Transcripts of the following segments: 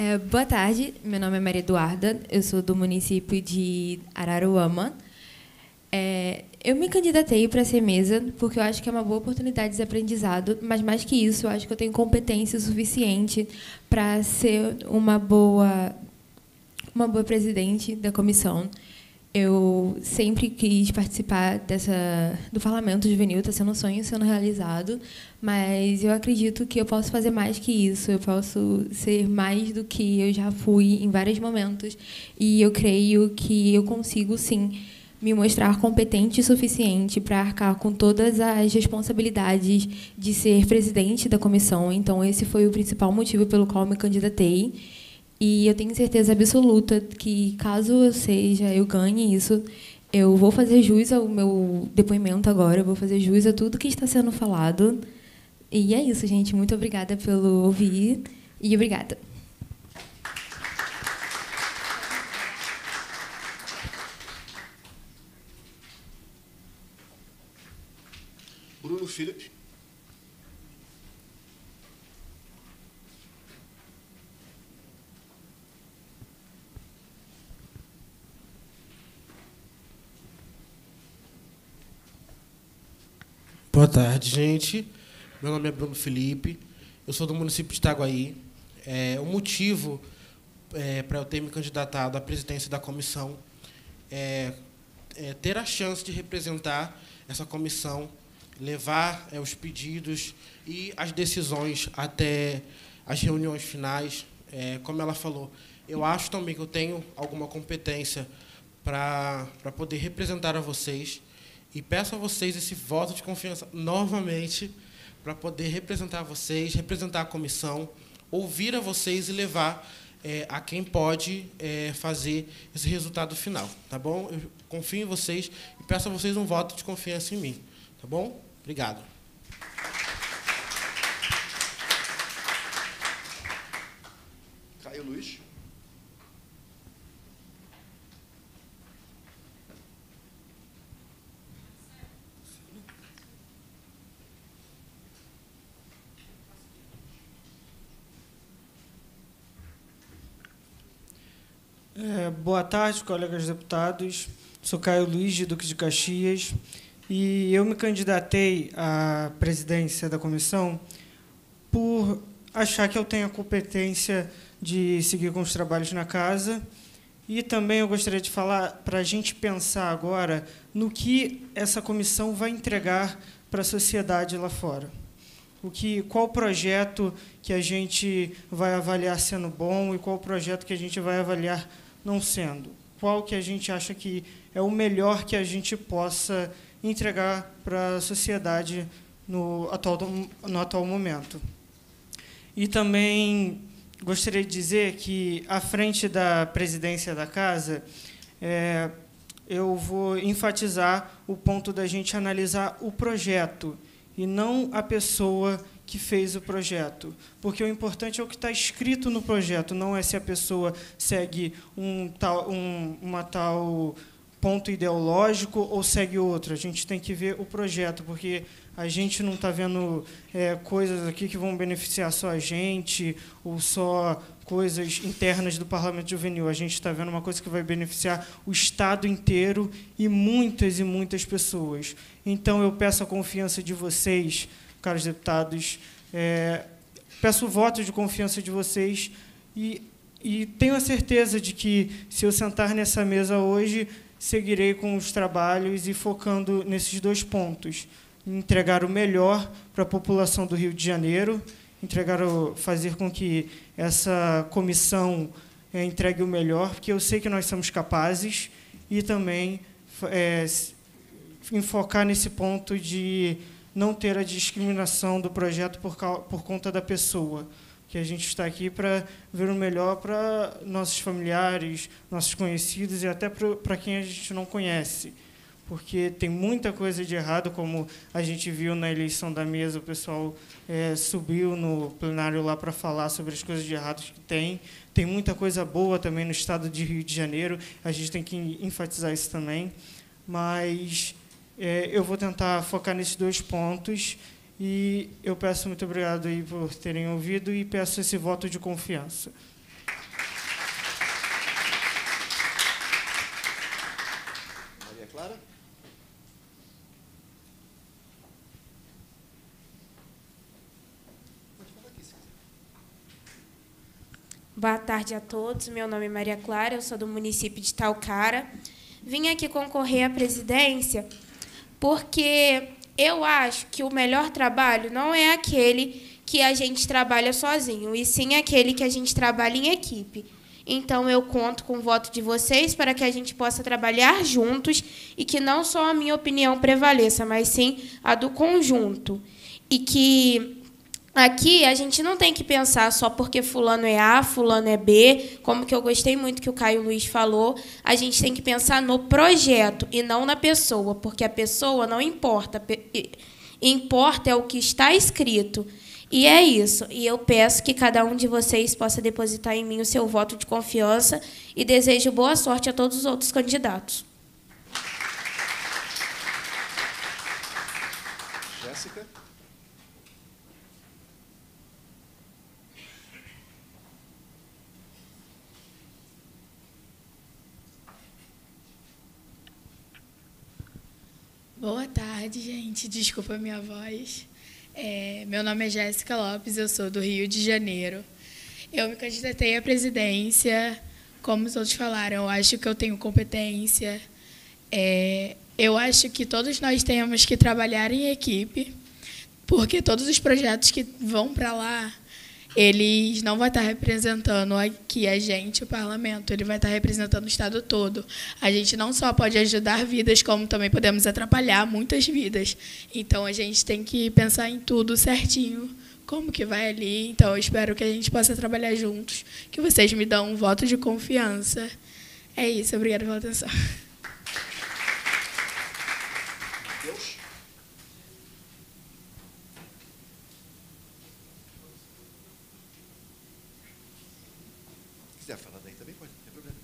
Boa tarde, meu nome é Maria Eduarda, eu sou do município de Araruama. Eu me candidatei para ser mesa porque eu acho que é uma boa oportunidade de aprendizado, mas mais que isso, eu acho que eu tenho competência suficiente para ser uma boa presidente da comissão. Eu sempre quis participar do Parlamento Juvenil, está sendo um sonho sendo realizado, mas eu acredito que eu posso fazer mais que isso, eu posso ser mais do que eu já fui em vários momentos, e eu creio que eu consigo, sim, me mostrar competente o suficiente para arcar com todas as responsabilidades de ser presidente da comissão. Então, esse foi o principal motivo pelo qual eu me candidatei. E eu tenho certeza absoluta que, caso eu ganhe isso, eu vou fazer jus ao meu depoimento agora, eu vou fazer jus a tudo que está sendo falado. E é isso, gente. Muito obrigada pelo ouvir e obrigada. Bruno Phillips. Boa tarde, gente. Meu nome é Bruno Felipe, eu sou do município de Itaguaí. O motivo para eu ter me candidatado à presidência da comissão é ter a chance de representar essa comissão, levar os pedidos e as decisões até as reuniões finais. Como ela falou, eu acho também que eu tenho alguma competência para poder representar a vocês. E peço a vocês esse voto de confiança novamente para poder representar vocês, representar a comissão, ouvir a vocês e levar a quem pode fazer esse resultado final. Tá bom? Eu confio em vocês e peço a vocês um voto de confiança em mim. Tá bom? Obrigado. Caio Luiz. Boa tarde, colegas deputados. Sou Caio Luiz, de Duque de Caxias, e eu me candidatei à presidência da comissão por achar que eu tenho a competência de seguir com os trabalhos na casa. E também eu gostaria de falar para a gente pensar agora no que essa comissão vai entregar para a sociedade lá fora. Qual projeto que a gente vai avaliar sendo bom e qual projeto que a gente vai avaliar não sendo. Qual que a gente acha que é o melhor que a gente possa entregar para a sociedade no atual momento. E também gostaria de dizer que, à frente da presidência da Casa, eu vou enfatizar o ponto da gente analisar o projeto e não a pessoa que fez o projeto. Porque o importante é o que está escrito no projeto, não é se a pessoa segue uma tal ponto ideológico ou segue outro. A gente tem que ver o projeto, porque a gente não está vendo coisas aqui que vão beneficiar só a gente, ou só coisas internas do Parlamento Juvenil. A gente está vendo uma coisa que vai beneficiar o Estado inteiro e muitas pessoas. Então, eu peço a confiança de vocês, caros deputados, peço o voto de confiança de vocês e tenho a certeza de que, se eu sentar nessa mesa hoje, seguirei com os trabalhos e focando nesses dois pontos: entregar o melhor para a população do Rio de Janeiro, fazer com que essa comissão entregue o melhor, porque eu sei que nós somos capazes, e também enfocar nesse ponto de não ter a discriminação do projeto por conta da pessoa, que a gente está aqui para ver o melhor para nossos familiares, nossos conhecidos e até para quem a gente não conhece, porque tem muita coisa de errado, como a gente viu na eleição da mesa, o pessoal subiu no plenário lá para falar sobre as coisas de errado que tem muita coisa boa também no estado de Rio de Janeiro, a gente tem que enfatizar isso também, mas eu vou tentar focar nesses dois pontos. E eu peço muito obrigado aí por terem ouvido e peço esse voto de confiança. Maria Clara. Pode falar aqui, se quiser. Boa tarde a todos. Meu nome é Maria Clara, eu sou do município de Talcara. Vim aqui concorrer à presidência porque eu acho que o melhor trabalho não é aquele que a gente trabalha sozinho, e sim aquele que a gente trabalha em equipe. Então, eu conto com o voto de vocês para que a gente possa trabalhar juntos e que não só a minha opinião prevaleça, mas sim a do conjunto. E que aqui a gente não tem que pensar só porque fulano é A, fulano é B, como que eu gostei muito que o Caio Luiz falou, a gente tem que pensar no projeto e não na pessoa, porque a pessoa não importa, importa é o que está escrito. E é isso. E eu peço que cada um de vocês possa depositar em mim o seu voto de confiança e desejo boa sorte a todos os outros candidatos. Jéssica. Boa tarde, gente. Desculpa a minha voz. Meu nome é Jéssica Lopes, eu sou do Rio de Janeiro. Eu me candidatei à presidência, como os outros falaram, eu acho que eu tenho competência. Eu acho que todos nós temos que trabalhar em equipe, porque todos os projetos que vão para lá, eles não vão estar representando aqui a gente, o parlamento, ele vai estar representando o estado todo. A gente não só pode ajudar vidas, como também podemos atrapalhar muitas vidas. Então, a gente tem que pensar em tudo certinho, como que vai ali. Então, eu espero que a gente possa trabalhar juntos, que vocês me dão um voto de confiança. É isso, obrigada pela atenção. Deus. Se quiser falar daí também pode, não tem problema.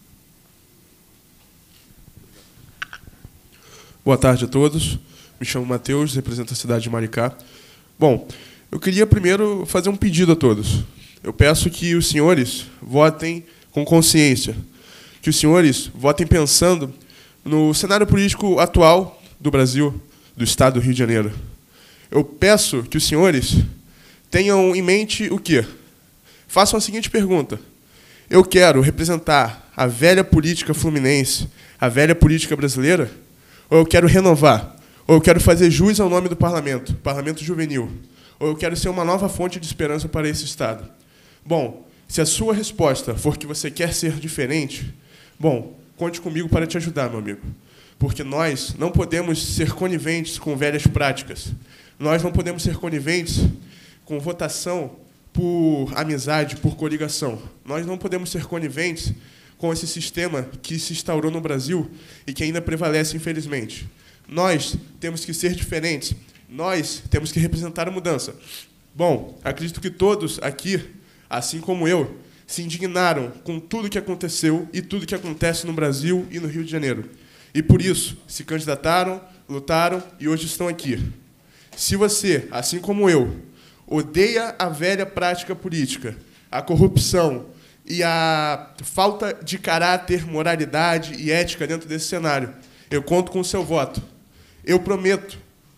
Boa tarde a todos. Me chamo Matheus, represento a cidade de Maricá. Bom, eu queria primeiro fazer um pedido a todos. Eu peço que os senhores votem com consciência, que os senhores votem pensando no cenário político atual do Brasil, do estado do Rio de Janeiro. Eu peço que os senhores tenham em mente o quê? Façam a seguinte pergunta: eu quero representar a velha política fluminense, a velha política brasileira, ou eu quero renovar, ou eu quero fazer jus ao nome do parlamento, parlamento juvenil, ou eu quero ser uma nova fonte de esperança para esse estado? Bom, se a sua resposta for que você quer ser diferente, bom, conte comigo para te ajudar, meu amigo. Porque nós não podemos ser coniventes com velhas práticas. Nós não podemos ser coniventes com votação por amizade, por coligação. Nós não podemos ser coniventes com esse sistema que se instaurou no Brasil e que ainda prevalece, infelizmente. Nós temos que ser diferentes. Nós temos que representar a mudança. Bom, acredito que todos aqui, assim como eu, se indignaram com tudo que aconteceu e tudo que acontece no Brasil e no Rio de Janeiro. E, por isso, se candidataram, lutaram e hoje estão aqui. Se você, assim como eu, odeia a velha prática política, a corrupção e a falta de caráter, moralidade e ética dentro desse cenário, eu conto com o seu voto. Eu prometo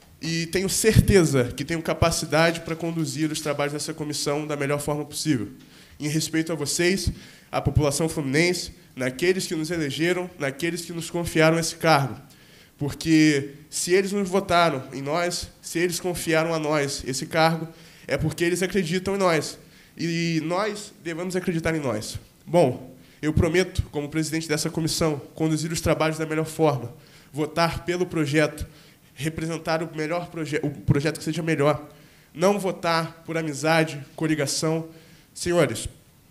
e tenho certeza que tenho capacidade para conduzir os trabalhos dessa comissão da melhor forma possível, em respeito a vocês, à população fluminense, naqueles que nos elegeram, naqueles que nos confiaram esse cargo. Porque se eles nos votaram em nós, se eles confiaram a nós esse cargo, é porque eles acreditam em nós. E nós devemos acreditar em nós. Bom, eu prometo, como presidente dessa comissão, conduzir os trabalhos da melhor forma, votar pelo projeto, representar o melhor o projeto que seja melhor, não votar por amizade, coligação. Senhores,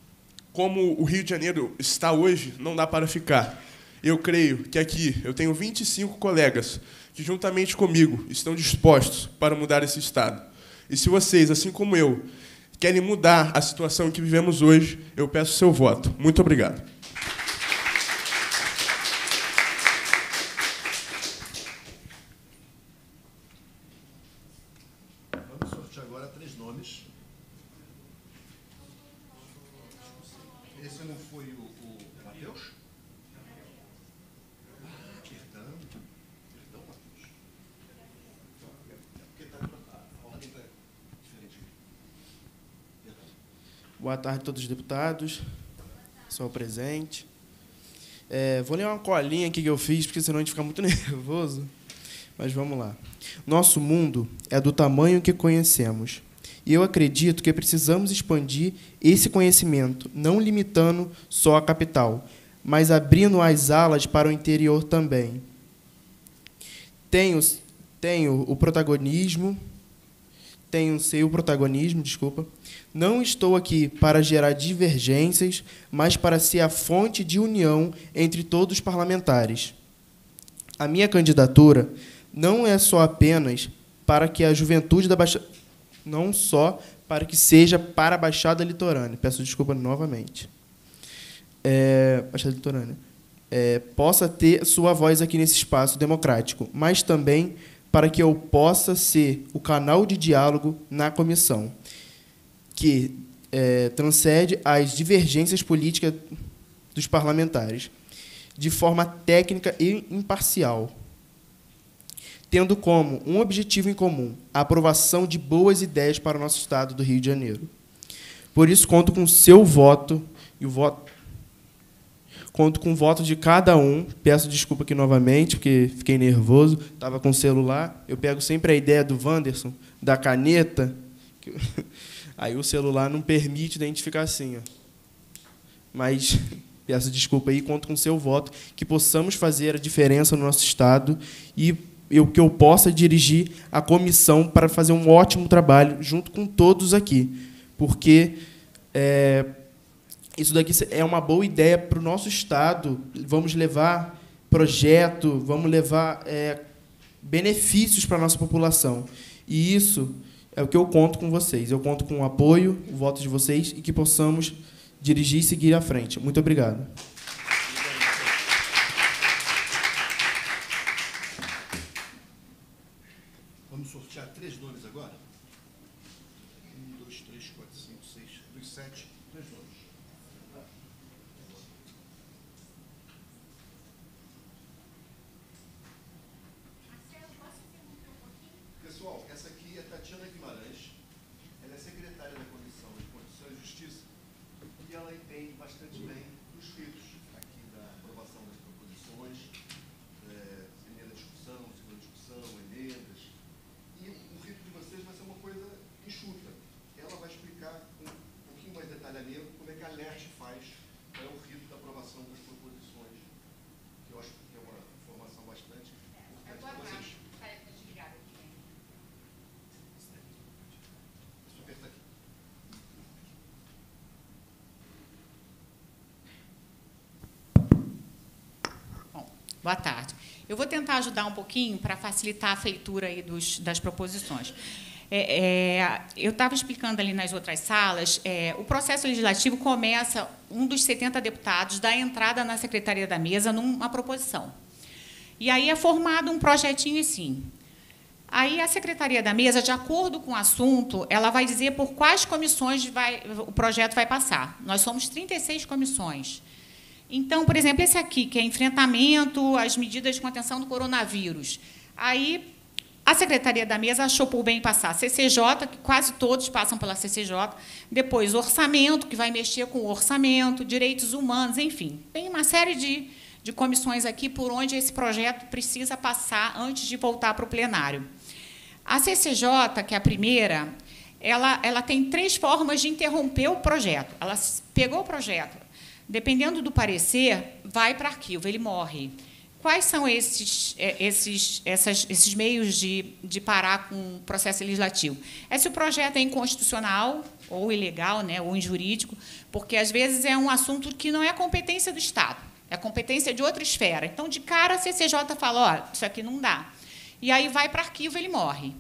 como o Rio de Janeiro está hoje, não dá para ficar. Eu creio que aqui eu tenho 25 colegas que, juntamente comigo, estão dispostos para mudar esse estado. E se vocês, assim como eu, querem mudar a situação que vivemos hoje, eu peço seu voto. Muito obrigado. Vamos sortear agora 3 nomes. Esse não foi o Matheus? Ah, perdão. Boa tarde a todos os deputados, pessoal presente. Vou ler uma colinha aqui que eu fiz, porque senão a gente fica muito nervoso. Mas vamos lá. Nosso mundo é do tamanho que conhecemos. E eu acredito que precisamos expandir esse conhecimento, não limitando só a capital, mas abrindo as alas para o interior também. Tenho o protagonismo, desculpa. Não estou aqui para gerar divergências, mas para ser a fonte de união entre todos os parlamentares. A minha candidatura não é só apenas para que a juventude da Baixada... Não só para que seja para a Baixada Litorânea. Peço desculpa novamente. Baixada Litorânea. Possa ter sua voz aqui nesse espaço democrático, mas também para que eu possa ser o canal de diálogo na comissão, que transcende as divergências políticas dos parlamentares, de forma técnica e imparcial, tendo como um objetivo em comum a aprovação de boas ideias para o nosso Estado do Rio de Janeiro. Por isso, conto com o seu voto, conto com o voto de cada um. Peço desculpa aqui novamente, porque fiquei nervoso, estava com o celular. Eu pego sempre a ideia do Wanderson, da caneta, aí o celular não permite identificar assim. Mas peço desculpa aí, conto com o seu voto, que possamos fazer a diferença no nosso Estado e que eu possa dirigir a comissão para fazer um ótimo trabalho junto com todos aqui, porque isso daqui é uma boa ideia para o nosso Estado. Vamos levar projeto, vamos levar benefícios para a nossa população. E isso é o que eu conto com vocês. Eu conto com o apoio, o voto de vocês e que possamos dirigir e seguir à frente. Muito obrigado. Vamos sortear 3 nomes agora? 1, 2, 3, 4, 5, 6, dos 7, 3 nomes. Pessoal, essa aqui é Tatiana Guimarães. Ela é secretária da Comissão de Constituição e Justiça e ela entende bastante bem os ritos aqui da aprovação das proposições, primeira discussão, segunda discussão, emendas. E o rito de vocês vai ser uma coisa enxuta. Ela vai explicar com um pouquinho mais detalhamento como é que a LERJ faz, qual é o rito da aprovação das proposições, que eu acho que é uma informação bastante importante para vocês. Deixa eu apertar aqui. Bom, boa tarde. Eu vou tentar ajudar um pouquinho para facilitar a feitura aí das proposições. Eu estava explicando ali nas outras salas, o processo legislativo começa, um dos 70 deputados dá entrada na Secretaria da Mesa numa proposição. E aí é formado um projetinho assim. Aí a Secretaria da Mesa, de acordo com o assunto, ela vai dizer por quais comissões o projeto vai passar. Nós somos 36 comissões. Então, por exemplo, esse aqui, que é enfrentamento às medidas de contenção do coronavírus. Aí, a Secretaria da Mesa achou por bem passar CCJ, que quase todos passam pela CCJ, depois orçamento, que vai mexer com o orçamento, direitos humanos, enfim. Tem uma série de comissões aqui por onde esse projeto precisa passar antes de voltar para o plenário. A CCJ, que é a primeira, ela tem 3 formas de interromper o projeto. Ela pegou o projeto, dependendo do parecer, vai para arquivo, ele morre. Quais são esses meios de parar com o processo legislativo? Se o projeto é inconstitucional, ou ilegal, né, ou injurídico, porque, às vezes, é um assunto que não é competência do Estado, é competência de outra esfera. Então, de cara, a CCJ fala, isso aqui não dá. E aí vai para arquivo, ele morre.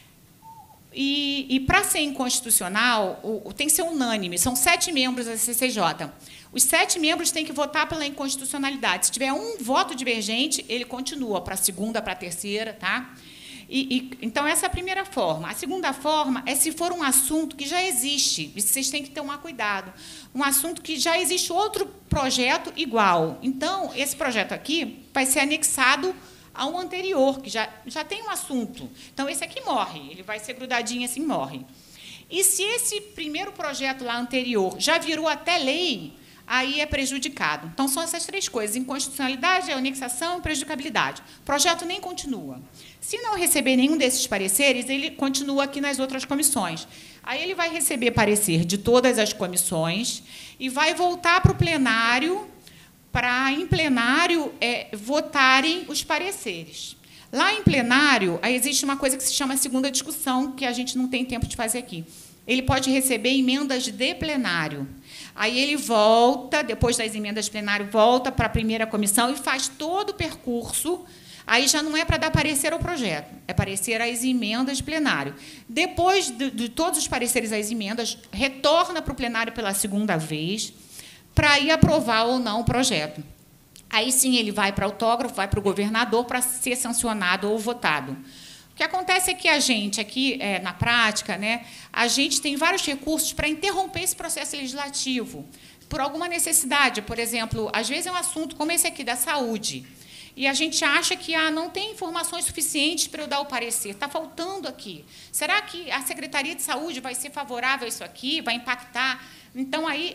E para ser inconstitucional, tem que ser unânime, são 7 membros da CCJ. Os 7 membros têm que votar pela inconstitucionalidade. Se tiver um voto divergente, ele continua para a segunda, para a terceira. Tá? Então, essa é a primeira forma. A segunda forma é se for um assunto que já existe, e vocês têm que tomar cuidado, um assunto que já existe outro projeto igual. Então, esse projeto aqui vai ser anexado a um anterior, que já tem um assunto. Então, esse aqui morre, ele vai ser grudadinho assim, morre. E se esse primeiro projeto lá anterior já virou até lei, aí é prejudicado. Então, são essas três coisas: inconstitucionalidade, anexação e prejudicabilidade. O projeto nem continua. Se não receber nenhum desses pareceres, ele continua aqui nas outras comissões. Aí ele vai receber parecer de todas as comissões e vai voltar para o plenário, para, em plenário, votarem os pareceres. Lá em plenário, aí existe uma coisa que se chama segunda discussão, que a gente não tem tempo de fazer aqui. Ele pode receber emendas de plenário. Aí ele volta, depois das emendas de plenário, volta para a primeira comissão e faz todo o percurso. Aí já não é para dar parecer ao projeto, é parecer às emendas de plenário. Depois de todos os pareceres às emendas, retorna para o plenário pela segunda vez, para ir aprovar ou não o projeto. Aí sim ele vai para o autógrafo, vai para o governador para ser sancionado ou votado. O que acontece é que a gente, aqui na prática, né, a gente tem vários recursos para interromper esse processo legislativo, por alguma necessidade. Por exemplo, às vezes é um assunto como esse aqui, da saúde, e a gente acha que não tem informações suficientes para eu dar o parecer, está faltando aqui. Será que a Secretaria de Saúde vai ser favorável a isso aqui, vai impactar? Então, aí,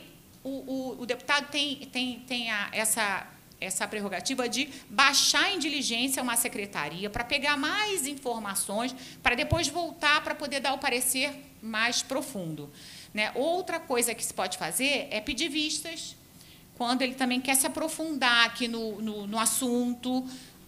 o deputado tem essa prerrogativa de baixar em diligência uma secretaria para pegar mais informações, para depois voltar para poder dar o parecer mais profundo, né? Outra coisa que se pode fazer é pedir vistas, quando ele também quer se aprofundar aqui no assunto,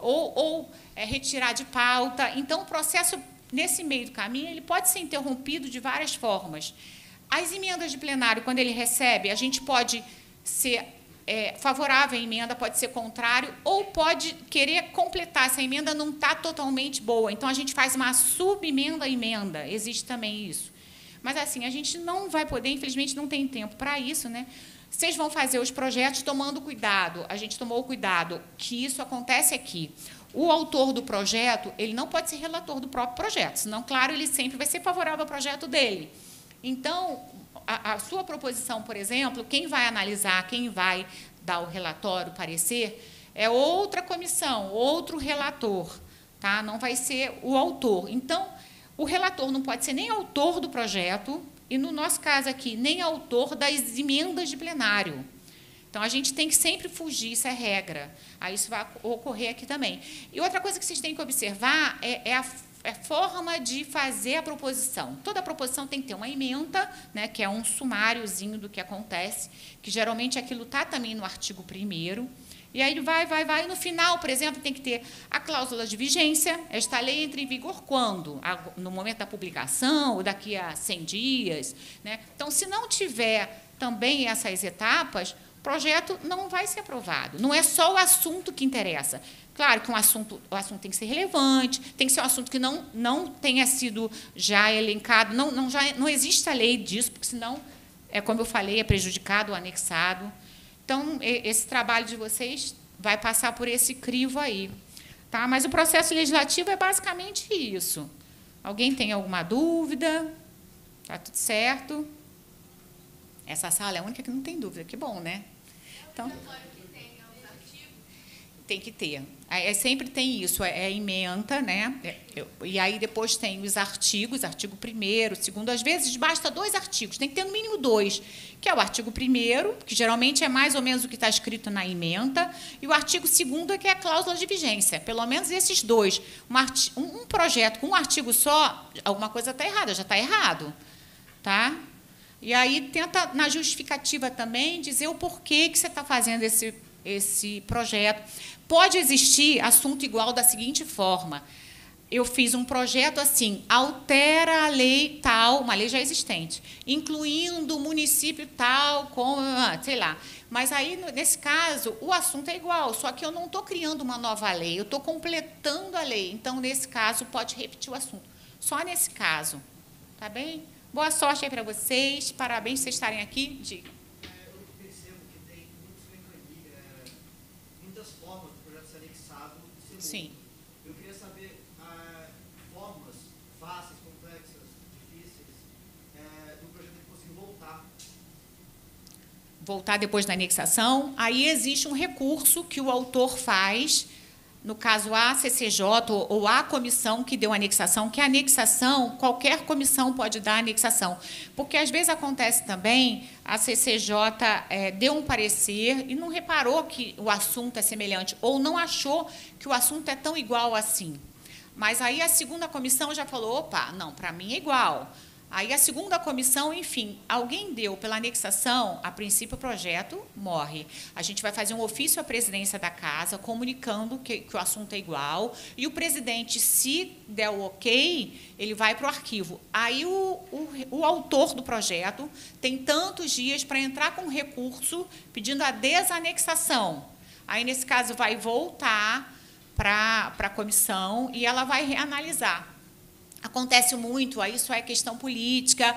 ou retirar de pauta. Então, o processo, nesse meio do caminho, ele pode ser interrompido de várias formas. As emendas de plenário, quando ele recebe, a gente pode ser favorável à emenda, pode ser contrário, ou pode querer completar. Essa emenda não está totalmente boa, então a gente faz uma subemenda à emenda, existe também isso. Mas, assim, a gente não vai poder, infelizmente, não tem tempo para isso, né? Vocês vão fazer os projetos tomando cuidado. A gente tomou cuidado que isso acontece aqui. O autor do projeto, ele não pode ser relator do próprio projeto, senão, claro, ele sempre vai ser favorável ao projeto dele. Então, a sua proposição, por exemplo, quem vai analisar, quem vai dar o relatório, o parecer, é outra comissão, outro relator, tá? Não vai ser o autor. Então, o relator não pode ser nem autor do projeto e, no nosso caso aqui, nem autor das emendas de plenário. Então, a gente tem que sempre fugir, isso é regra. Aí isso vai ocorrer aqui também. E outra coisa que vocês têm que observar é a forma de fazer a proposição. Toda proposição tem que ter uma ementa, né, que é um sumáriozinho do que acontece, que geralmente aquilo está também no artigo 1º. E aí vai. E no final, por exemplo, tem que ter a cláusula de vigência. Esta lei entra em vigor quando? No momento da publicação, ou daqui a 100 dias. Né? Então, se não tiver também essas etapas, o projeto não vai ser aprovado. Não é só o assunto que interessa. Claro que o assunto tem que ser relevante, tem que ser um assunto que não tenha sido já elencado, não existe a lei disso, porque, senão, como eu falei, é prejudicado ou anexado. Então, esse trabalho de vocês vai passar por esse crivo aí. Tá? Mas o processo legislativo é basicamente isso. Alguém tem alguma dúvida? Está tudo certo? Essa sala é a única que não tem dúvida. Que bom, né? Então, tem que ter. Sempre tem isso, ementa, né? E aí depois tem os artigos, artigo 1º, 2º, às vezes basta 2 artigos, tem que ter no mínimo 2, que é o artigo 1º, que geralmente é mais ou menos o que está escrito na ementa, e o artigo 2º, que é a cláusula de vigência. Pelo menos esses 2. Um projeto com um artigo só, alguma coisa está errada, já está errado. Tá? E aí tenta, na justificativa também, dizer o porquê que você está fazendo esse projeto. Pode existir assunto igual da seguinte forma: eu fiz um projeto assim, altera a lei tal, uma lei já existente, incluindo o município tal, como, sei lá. Mas aí, nesse caso, o assunto é igual, só que eu não estou criando uma nova lei, eu estou completando a lei. Então, nesse caso, pode repetir o assunto. Só nesse caso. Tá bem? Boa sorte aí para vocês, parabéns por vocês estarem aqui. Diga. Sim. Eu queria saber formas fáceis, complexas, difíceis, do projeto que conseguir voltar. Voltar depois da anexação. Aí existe um recurso que o autor faz no caso, a CCJ ou a comissão que deu anexação, que a anexação, qualquer comissão pode dar anexação. Porque, às vezes, acontece também, a CCJ deu um parecer e não reparou que o assunto é semelhante, ou não achou que o assunto é tão igual assim. Mas aí a segunda comissão já falou, opa, não, para mim é igual. Aí a segunda comissão, enfim, alguém deu pela anexação, a princípio o projeto morre. A gente vai fazer um ofício à presidência da casa, comunicando que o assunto é igual, e o presidente, se der o ok, ele vai para o arquivo. Aí o autor do projeto tem tantos dias para entrar com um recurso pedindo a desanexação. Aí, nesse caso, vai voltar para a comissão e ela vai reanalisar. Acontece muito, aí isso é questão política,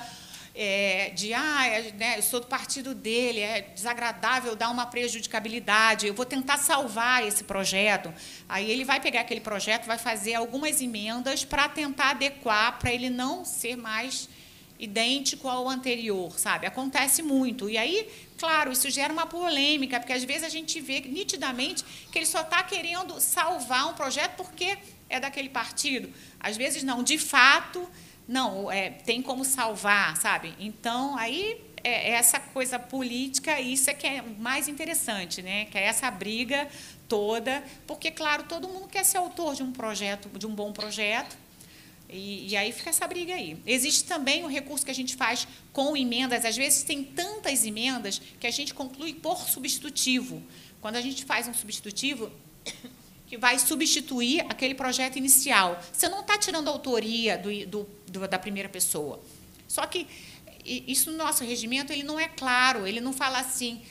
eu sou do partido dele, é desagradável dar uma prejudicabilidade, eu vou tentar salvar esse projeto. Aí ele vai pegar aquele projeto, vai fazer algumas emendas para tentar adequar, para ele não ser mais idêntico ao anterior, sabe? Acontece muito. E aí, claro, isso gera uma polêmica, porque às vezes a gente vê nitidamente que ele só está querendo salvar um projeto porque é daquele partido. Às vezes não, de fato, não, tem como salvar, sabe? Então, aí essa coisa política, isso é que é mais interessante, né? Que é essa briga toda, porque, claro, todo mundo quer ser autor de um projeto, de um bom projeto, e aí fica essa briga aí. Existe também o recurso que a gente faz com emendas, às vezes tem tantas emendas que a gente conclui por substitutivo. Quando a gente faz um substitutivo, que vai substituir aquele projeto inicial. Você não está tirando a autoria da primeira pessoa. Só que isso no nosso regimento ele não é claro, ele não fala assim,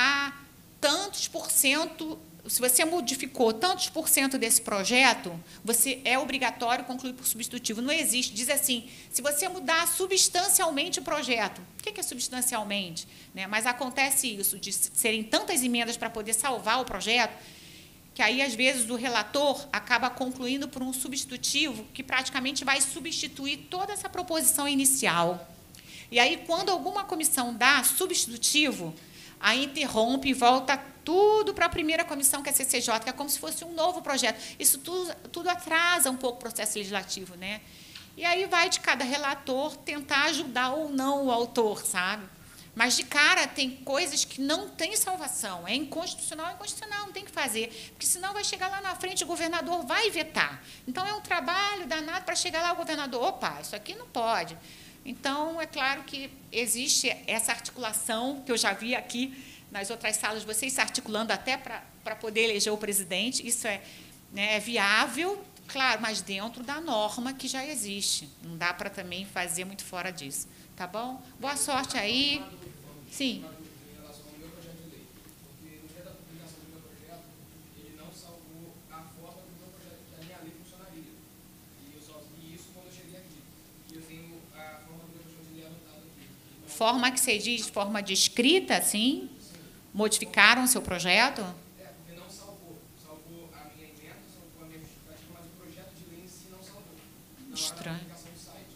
tantos por cento, se você modificou tantos por cento desse projeto, você é obrigatório concluir por substitutivo. Não existe. Diz assim, se você mudar substancialmente o projeto. O que é substancialmente? Né? Mas acontece isso, de serem tantas emendas para poder salvar o projeto, que aí, às vezes, o relator acaba concluindo por um substitutivo que praticamente vai substituir toda essa proposição inicial. E aí, quando alguma comissão dá substitutivo, aí interrompe e volta tudo para a primeira comissão, que é a CCJ, que é como se fosse um novo projeto. Isso tudo atrasa um pouco o processo legislativo, né? E aí vai de cada relator tentar ajudar ou não o autor, sabe? Mas, de cara, tem coisas que não têm salvação. É inconstitucional, não tem que fazer. Porque, senão, vai chegar lá na frente, o governador vai vetar. Então, é um trabalho danado para chegar lá o governador. Opa, isso aqui não pode. Então, é claro que existe essa articulação, que eu já vi aqui nas outras salas, vocês se articulando até para poder eleger o presidente. Isso é viável, claro, mas dentro da norma que já existe. Não dá para também fazer muito fora disso. Tá bom? Boa sorte aí. Sim. Em relação ao meu projeto de lei, porque no dia da publicação do meu projeto, ele não salvou a forma do meu projeto, da minha lei funcionaria. E eu só vi isso quando eu cheguei aqui. E eu tenho a forma do meu projeto de lei anotada aqui. Então, forma que você diz, forma de escrita, sim? Modificaram o seu projeto? Porque não salvou. Salvou a minha emenda, salvou a minha justificativa, mas o projeto de lei em si não salvou. Estranho. Publicação do site.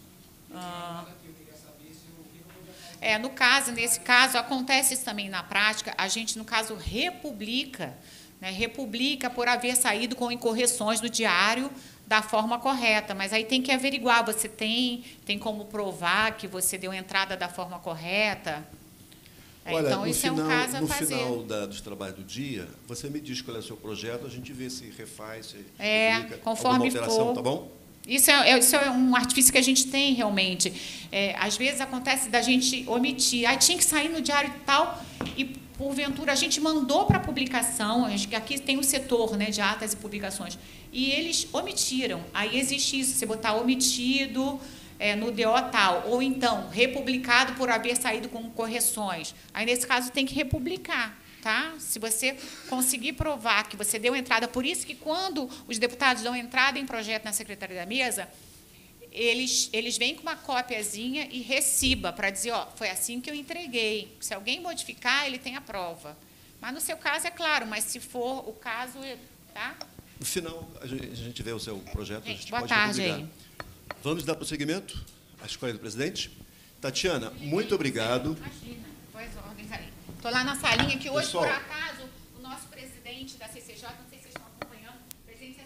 No caso, nesse caso, acontece isso também na prática, a gente, no caso, republica, né, republica por haver saído com incorreções no diário da forma correta, mas aí tem que averiguar, você tem como provar que você deu entrada da forma correta? Olha, então, isso final, é um caso a no fazer. No final dos trabalhos do dia, você me diz qual é o seu projeto, a gente vê se refaz, se publica, conforme alguma alteração, for. Tá bom? Isso é um artifício que a gente tem, realmente. Às vezes, acontece da gente omitir. Tinha que sair no diário e tal, e, porventura, a gente mandou para a publicação, aqui tem o setor, né, de atas e publicações, e eles omitiram. Aí existe isso, você botar omitido no DO tal, ou então, republicado por haver saído com correções. Aí, nesse caso, tem que republicar. Tá? Se você conseguir provar que você deu entrada, por isso que quando os deputados dão entrada em projeto na Secretaria da Mesa, eles vêm com uma cópiazinha e reciba para dizer, foi assim que eu entreguei. Se alguém modificar, ele tem a prova. Mas no seu caso, é claro, mas se for o caso, tá? No final, a gente vê o seu projeto, a gente boa pode tarde republicar. aí. Vamos dar prosseguimento à escolha do presidente? Tatiana, muito obrigado. Imagina, faz ordens aí. Estou lá na salinha que hoje, Pessoal, por acaso, o nosso presidente da CCJ, não sei se vocês estão acompanhando, o presidente da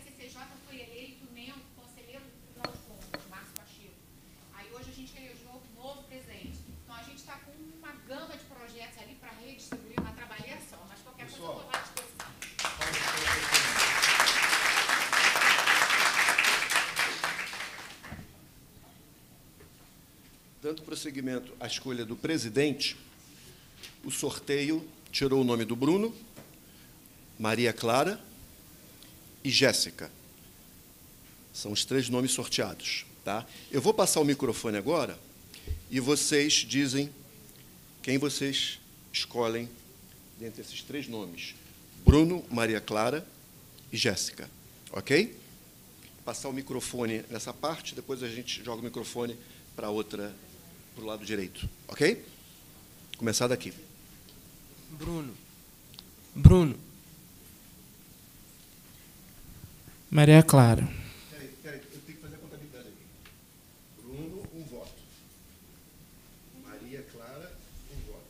Dando prosseguimento à escolha do presidente, o sorteio tirou o nome do Bruno, Maria Clara e Jéssica. São os 3 nomes sorteados. Tá? Eu vou passar o microfone agora e vocês dizem quem vocês escolhem dentre esses 3 nomes. Bruno, Maria Clara e Jéssica. Ok? Passar o microfone nessa parte, depois a gente joga o microfone para outra, para o lado direito. Ok? Começar daqui. Bruno. Bruno. Maria Clara. Peraí, eu tenho que fazer a contabilidade aqui. Bruno, 1 voto. Maria Clara, 1 voto.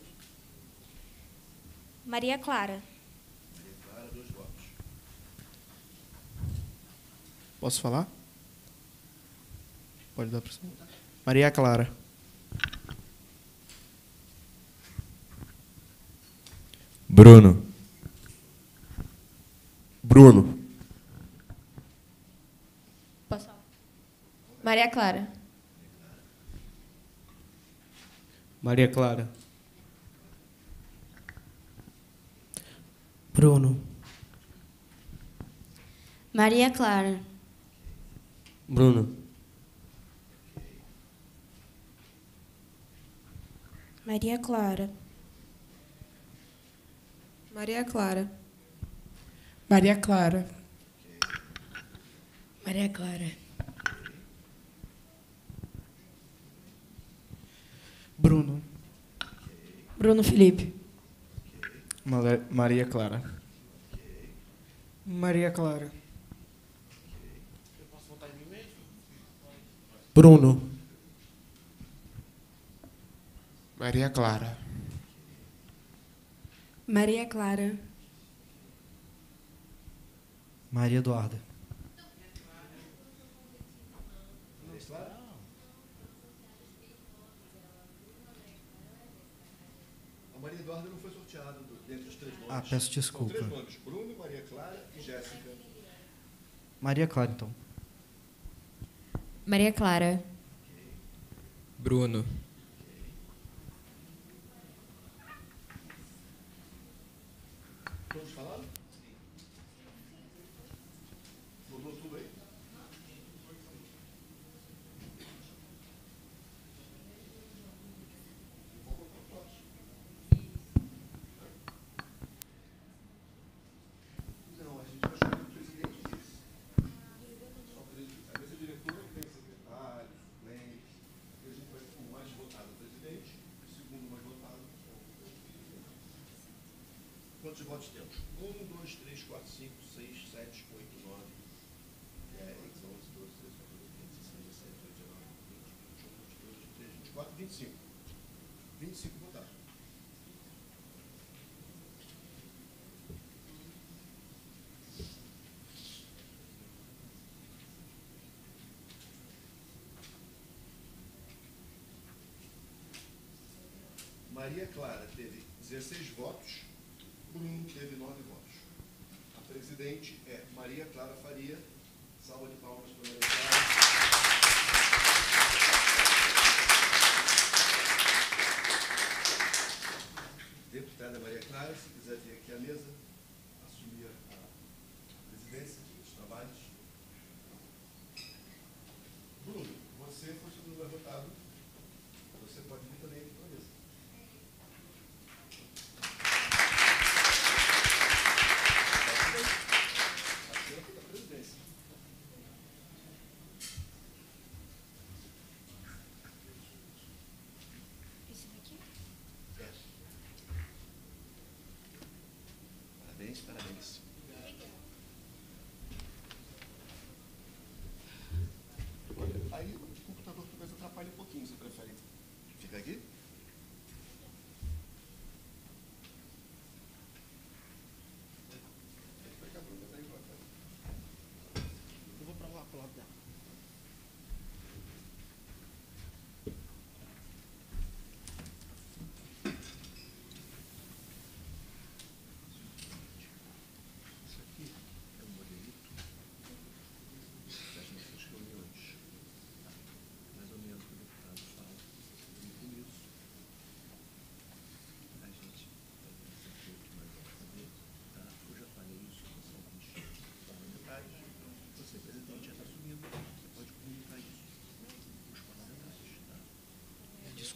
Maria Clara. Maria Clara, 2 votos. Posso falar? Pode dar para você. Maria Clara. Bruno. Bruno. Posso falar? Maria Clara. Maria Clara. Bruno. Maria Clara. Bruno. Maria Clara. Maria Clara. Maria Clara. Maria Clara. Bruno. Bruno Felipe. Maria Clara. Maria Clara. Bruno. Maria Clara. Maria Clara. Maria Eduarda. A Maria Eduarda não foi sorteada dentre os 3 nomes. Peço desculpa. São 3 nomes. Bruno, Maria Clara e Jéssica. Maria Clara, então. Maria Clara. Bruno. Todos falaram? Mudou tudo aí? Não, a gente vai escolher o presidente desse. Só o presidente. A mesa diretora tem secretário, suplente. A gente vai com o mais votado o presidente, o segundo mais votado. Quantos votos temos? 1, 2, 3, 4, 5, 6, 7, 8, 9, 10, 11, 12, 13, 14, 15, 16, 17, 18, 19, 20, 21, 22, 23, 24, 25. 25 votados. Maria Clara teve 16 votos, Bruno teve 9 votos. A presidente é Maria Clara Faria. Salva de palmas para Maria Clara. Deputada Maria Clara, se quiser vir aqui à mesa, assumir a presidência dos trabalhos. Bruno, você foi o segundo mais votado. Você pode vir também aqui para a mesa. Parabéns, parabéns. Olha, aí o computador talvez atrapalhe um pouquinho, você prefere ficar aqui? Eu vou para lá, para o lado dela.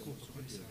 Desculpa, com licença.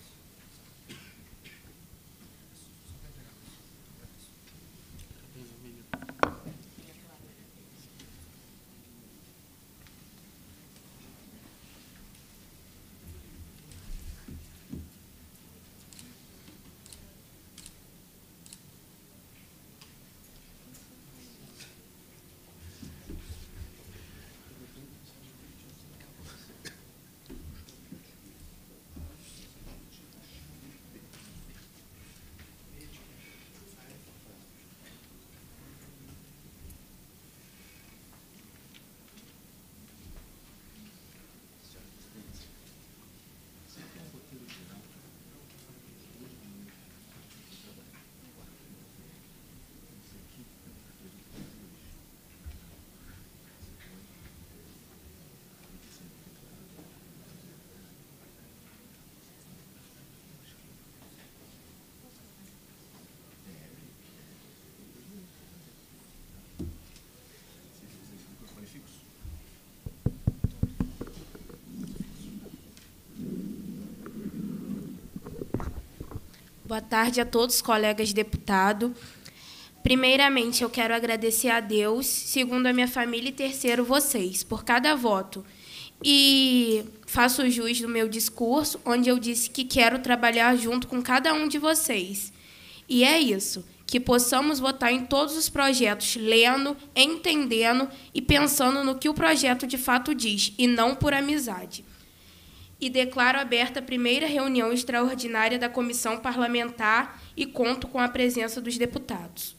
Boa tarde a todos, colegas deputados. Primeiramente, eu quero agradecer a Deus, segundo a minha família e terceiro, vocês, por cada voto. E faço jus do meu discurso, onde eu disse que quero trabalhar junto com cada um de vocês. E é isso, que possamos votar em todos os projetos, lendo, entendendo e pensando no que o projeto de fato diz, e não por amizade. E declaro aberta a primeira reunião extraordinária da Comissão Parlamentar e conto com a presença dos deputados.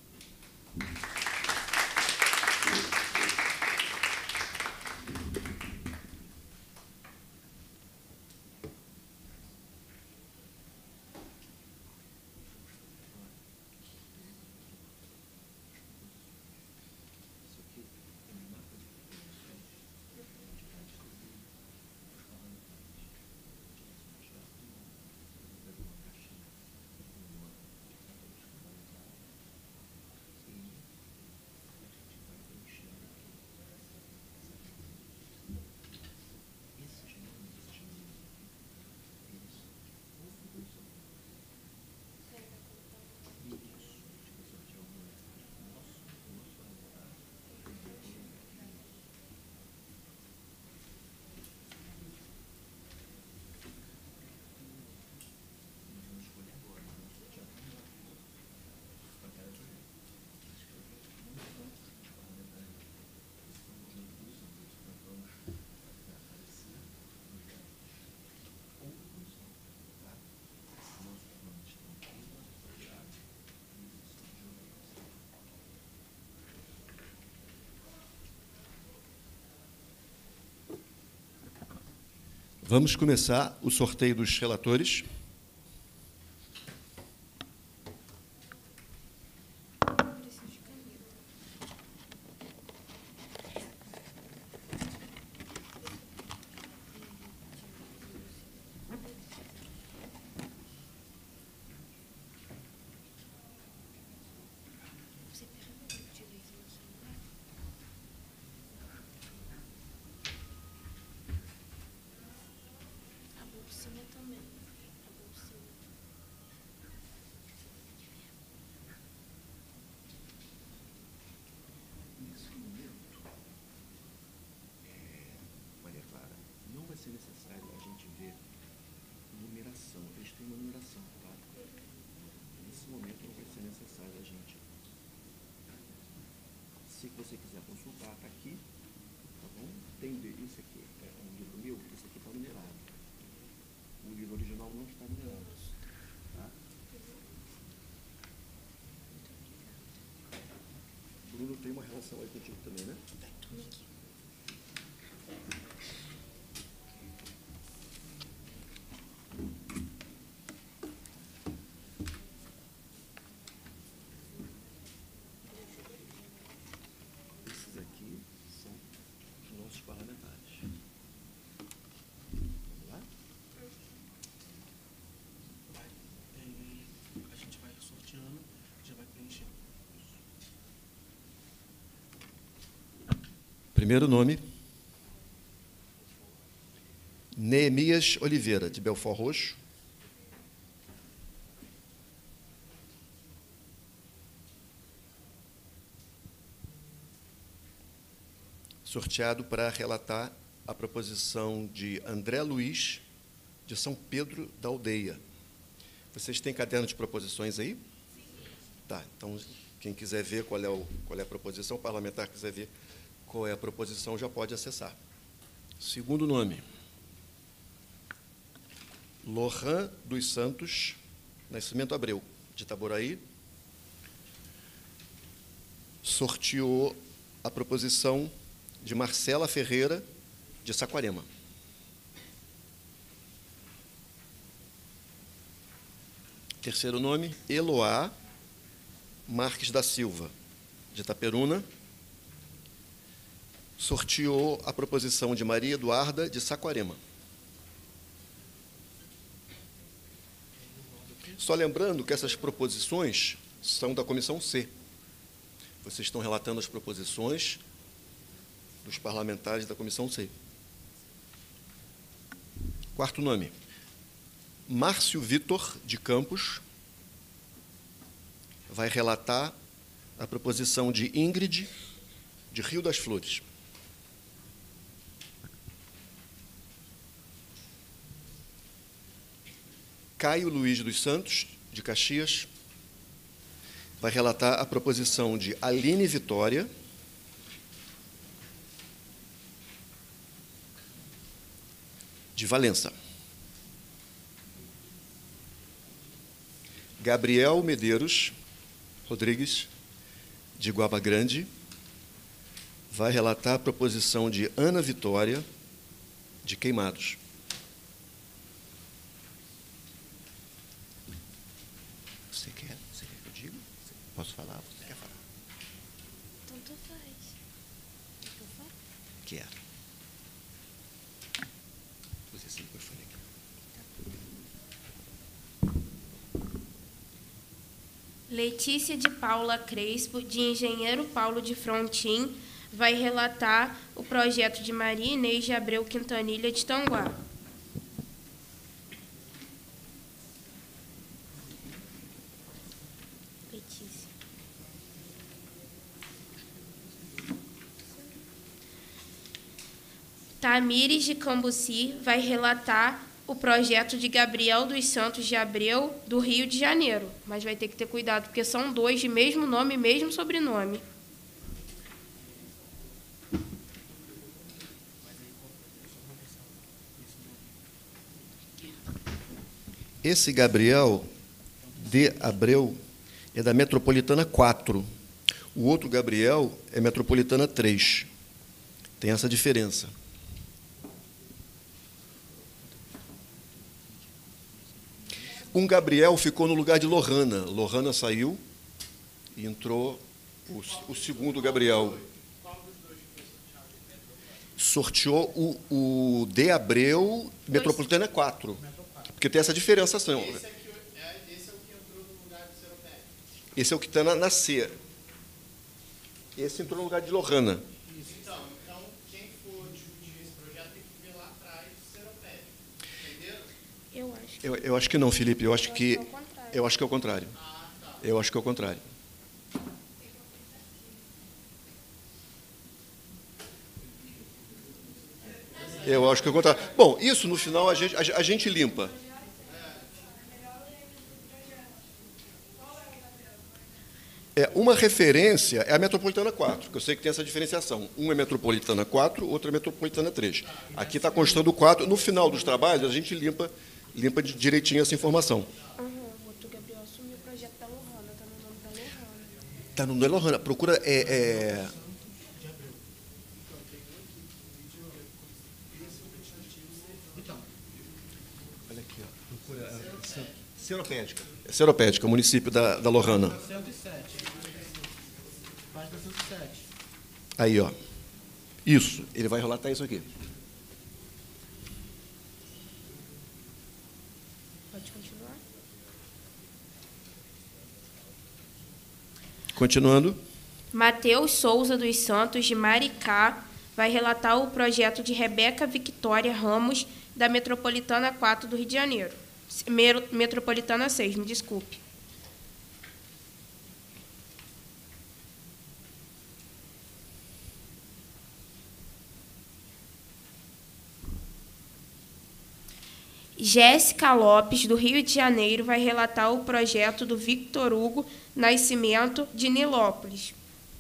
Vamos começar o sorteio dos relatores. Ser necessário a gente ver numeração. Eles têm uma numeração, tá? Nesse momento não vai ser necessário a gente. Se você quiser consultar, tá aqui, tá bom? Tem isso aqui, é um livro meu, esse aqui está numerado. O livro original não está numerado. Tá? Bruno tem uma relação aí contigo também, né? Tem. Aqui. Primeiro nome, Neemias Oliveira, de Belford Roxo. Sorteado para relatar a proposição de André Luiz, de São Pedro da Aldeia. Vocês têm caderno de proposições aí? Tá, então, quem quiser ver qual é a proposição, o parlamentar quiser ver qual é a proposição, já pode acessar. Segundo nome, Lohan dos Santos Nascimento Abreu, de Itaboraí. Sorteou a proposição de Marcela Ferreira, de Saquarema. Terceiro nome, Eloá Marques da Silva, de Itaperuna. Sorteou a proposição de Maria Eduarda, de Saquarema. Só lembrando que essas proposições são da Comissão C. Vocês estão relatando as proposições dos parlamentares da Comissão C. Quarto nome, Márcio Vitor de Campos, vai relatar a proposição de Ingrid, de Rio das Flores. Caio Luiz dos Santos, de Caxias, vai relatar a proposição de Aline Vitória, de Valença. Gabriel Medeiros Rodrigues, de Guaba Grande, vai relatar a proposição de Ana Vitória, de Queimados. Você quer que eu diga? Posso falar? Você quer falar? Tanto faz. Quer que eu fale? Quero. Você sim, eu falei aqui. Letícia de Paula Crespo, de Engenheiro Paulo de Frontin, vai relatar o projeto de Maria Inês de Abreu Quintanilha, de Tanguá. Letícia. Tamires de Cambuci vai relatar o projeto de Gabriel dos Santos de Abreu, do Rio de Janeiro. Mas vai ter que ter cuidado, porque são dois de mesmo nome e mesmo sobrenome. Esse Gabriel de Abreu é da Metropolitana 4. O outro Gabriel é Metropolitana 3. Tem essa diferença. Um Gabriel ficou no lugar de Lohana. Lohana saiu e entrou o segundo Gabriel. Sorteou o de Abreu, Metropolitana 4. Porque tem essa diferenciação. Esse é o que entrou no lugar do Seropédico. Esse é o que está na C. Esse entrou no lugar de Lohana. Então, quem for discutir esse projeto tem que ver lá atrás do Seropédico. Entenderam? Eu acho. Eu acho que não, Felipe. Eu acho que é o contrário. Eu acho que é o contrário. Eu acho que é o contrário. Bom, isso no final a gente limpa. Uma referência é a Metropolitana 4, que eu sei que tem essa diferenciação. Um é Metropolitana 4, outro é Metropolitana 3. Aqui está constando o 4. No final dos trabalhos, a gente limpa direitinho essa informação. O outro Gabriel assumiu o projeto da Lohana, está no nome da Lohana. Está no nome da Lohana. Procura... Olha aqui, ó. Procura Seropédica. É Seropédica, município da Lohana. 107. Página 107. Aí, ó. Isso. Ele vai relatar isso aqui. Pode continuar? Continuando. Mateus Souza dos Santos, de Maricá, vai relatar o projeto de Rebeca Victória Ramos, da Metropolitana 4 do Rio de Janeiro. Metropolitana 6, me desculpe. Jéssica Lopes, do Rio de Janeiro, vai relatar o projeto do Victor Hugo Nascimento, de Nilópolis.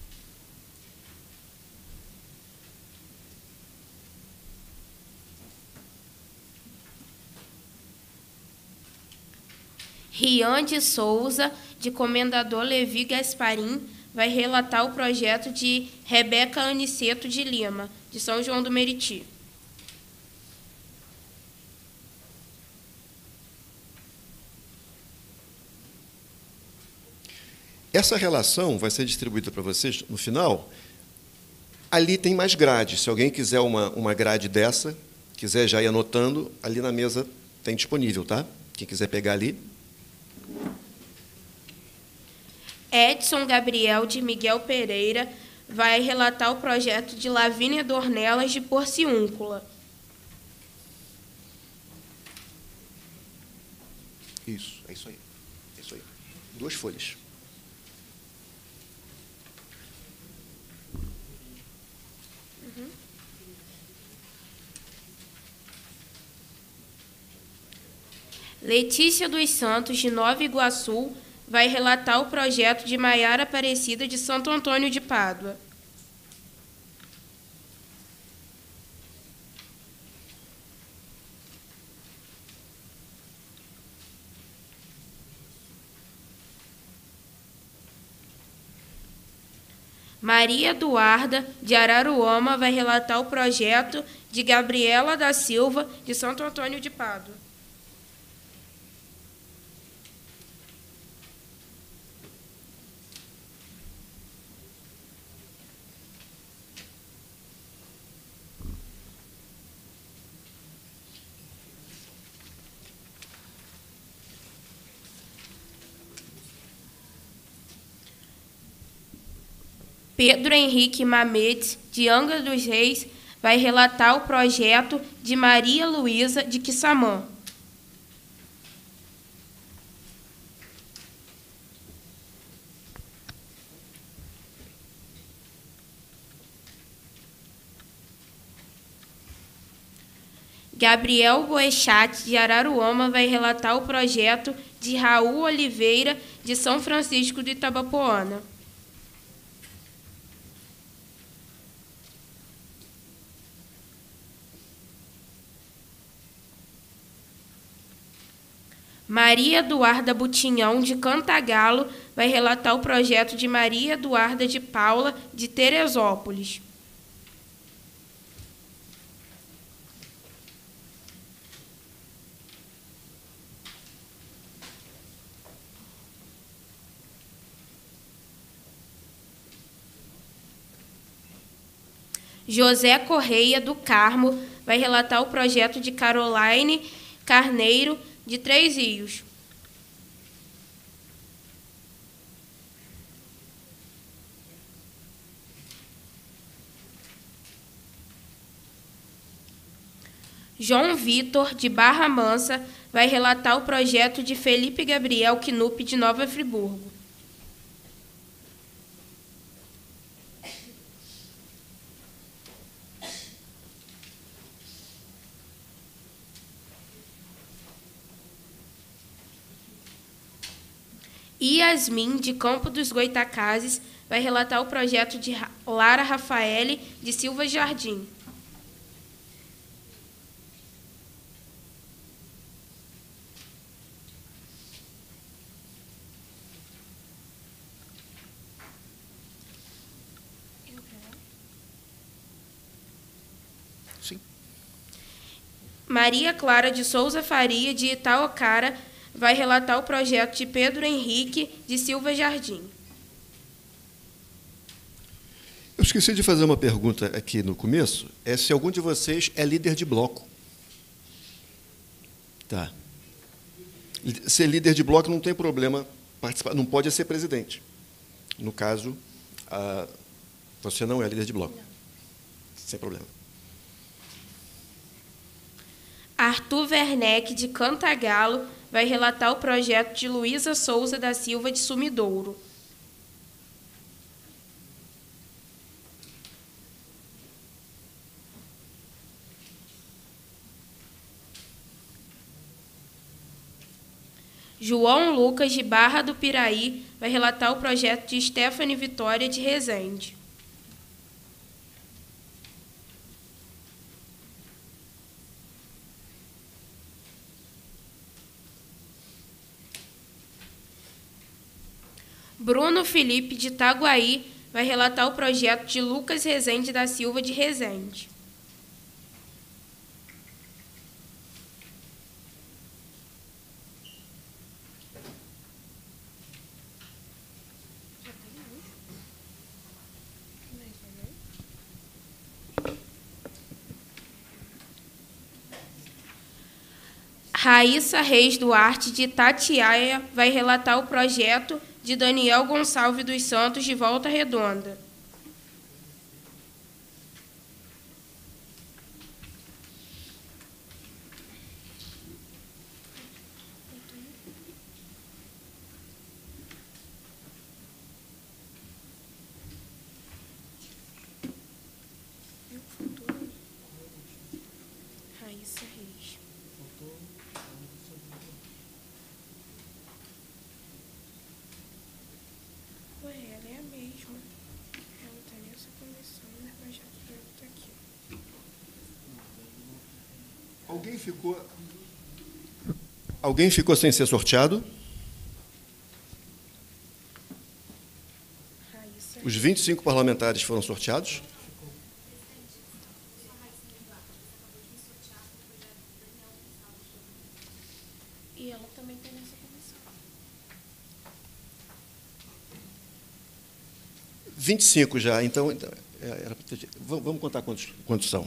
Rian de Souza, de Comendador Levi Gasparim, vai relatar o projeto de Rebeca Aniceto de Lima, de São João do Meriti. Essa relação vai ser distribuída para vocês no final. Ali tem mais grades. Se alguém quiser uma grade dessa, quiser já ir anotando, ali na mesa tem disponível, tá? Quem quiser pegar ali. Edson Gabriel de Miguel Pereira vai relatar o projeto de Lavínia Dornelas de Porciúncula. Isso, é isso aí. É isso aí. 2 folhas. Letícia dos Santos, de Nova Iguaçu, vai relatar o projeto de Maiara Aparecida, de Santo Antônio de Pádua. Maria Eduarda, de Araruama, vai relatar o projeto de Gabriela da Silva, de Santo Antônio de Pádua. Pedro Henrique Mamedes, de Angra dos Reis, vai relatar o projeto de Maria Luísa, de Quissamã. Gabriel Boechat, de Araruama, vai relatar o projeto de Raul Oliveira, de São Francisco de Itabapoana. Maria Eduarda Butinhão, de Cantagalo, vai relatar o projeto de Maria Eduarda de Paula, de Teresópolis. José Correia, do Carmo, vai relatar o projeto de Caroline Carneiro, de Três Rios. João Vitor, de Barra Mansa, vai relatar o projeto de Felipe Gabriel Knupp, de Nova Friburgo. Yasmin, de Campo dos Goitacazes, vai relatar o projeto de Lara Rafaele, de Silva Jardim. Sim. Maria Clara de Souza Faria, de Itaocara, vai relatar o projeto de Pedro Henrique, de Silva Jardim. Eu esqueci de fazer uma pergunta aqui no começo, é se algum de vocês é líder de bloco. Tá. Ser líder de bloco não tem problema participar, não pode ser presidente. No caso, você não é líder de bloco. Sem problema. Arthur Werneck, de Cantagalo, vai relatar o projeto de Luísa Souza da Silva, de Sumidouro. João Lucas, de Barra do Piraí, vai relatar o projeto de Stephanie Vitória, de Resende. Bruno Felipe, de Itaguaí, vai relatar o projeto de Lucas Rezende da Silva, de Resende. Raíssa Reis Duarte, de Itatiaia, vai relatar o projeto de Daniel Gonçalves dos Santos, de Volta Redonda. Raíssa Reis. Ué, ela é a mesma. Ela está nessa comissão, mas já está aqui. Alguém ficou sem ser sorteado? Os 25 parlamentares foram sorteados? E ela também está nessa comissão. 25 já, então era pra ter- vamos contar quantos são.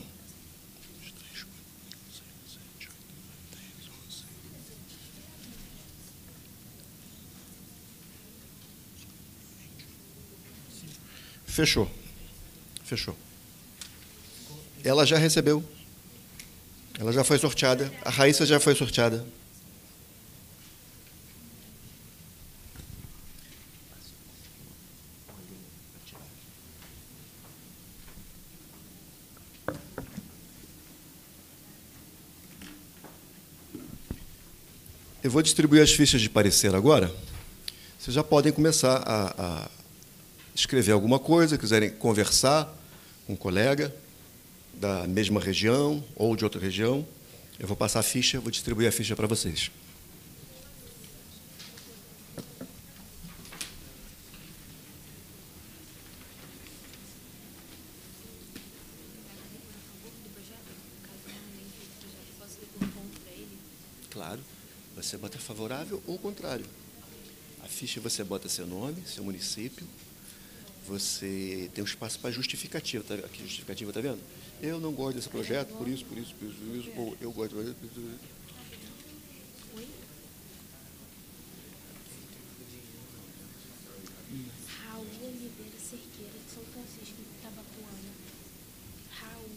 Fechou. Fechou. Ela já recebeu. Ela já foi sorteada. A Raíssa já foi sorteada. Eu vou distribuir as fichas de parecer agora. Vocês já podem começar a escrever alguma coisa, quiserem conversar com um colega da mesma região ou de outra região. Eu vou passar a ficha, vou distribuir a ficha para vocês. Claro, você bota favorável ou contrário. A ficha você bota seu nome, seu município. Você tem um espaço para justificativa. Tá? Aqui, justificativa, está vendo? Eu não gosto desse projeto, por isso, ou eu gosto do projeto. Raul Oliveira Cerqueira, de São Francisco, de Itabapuana. Raul.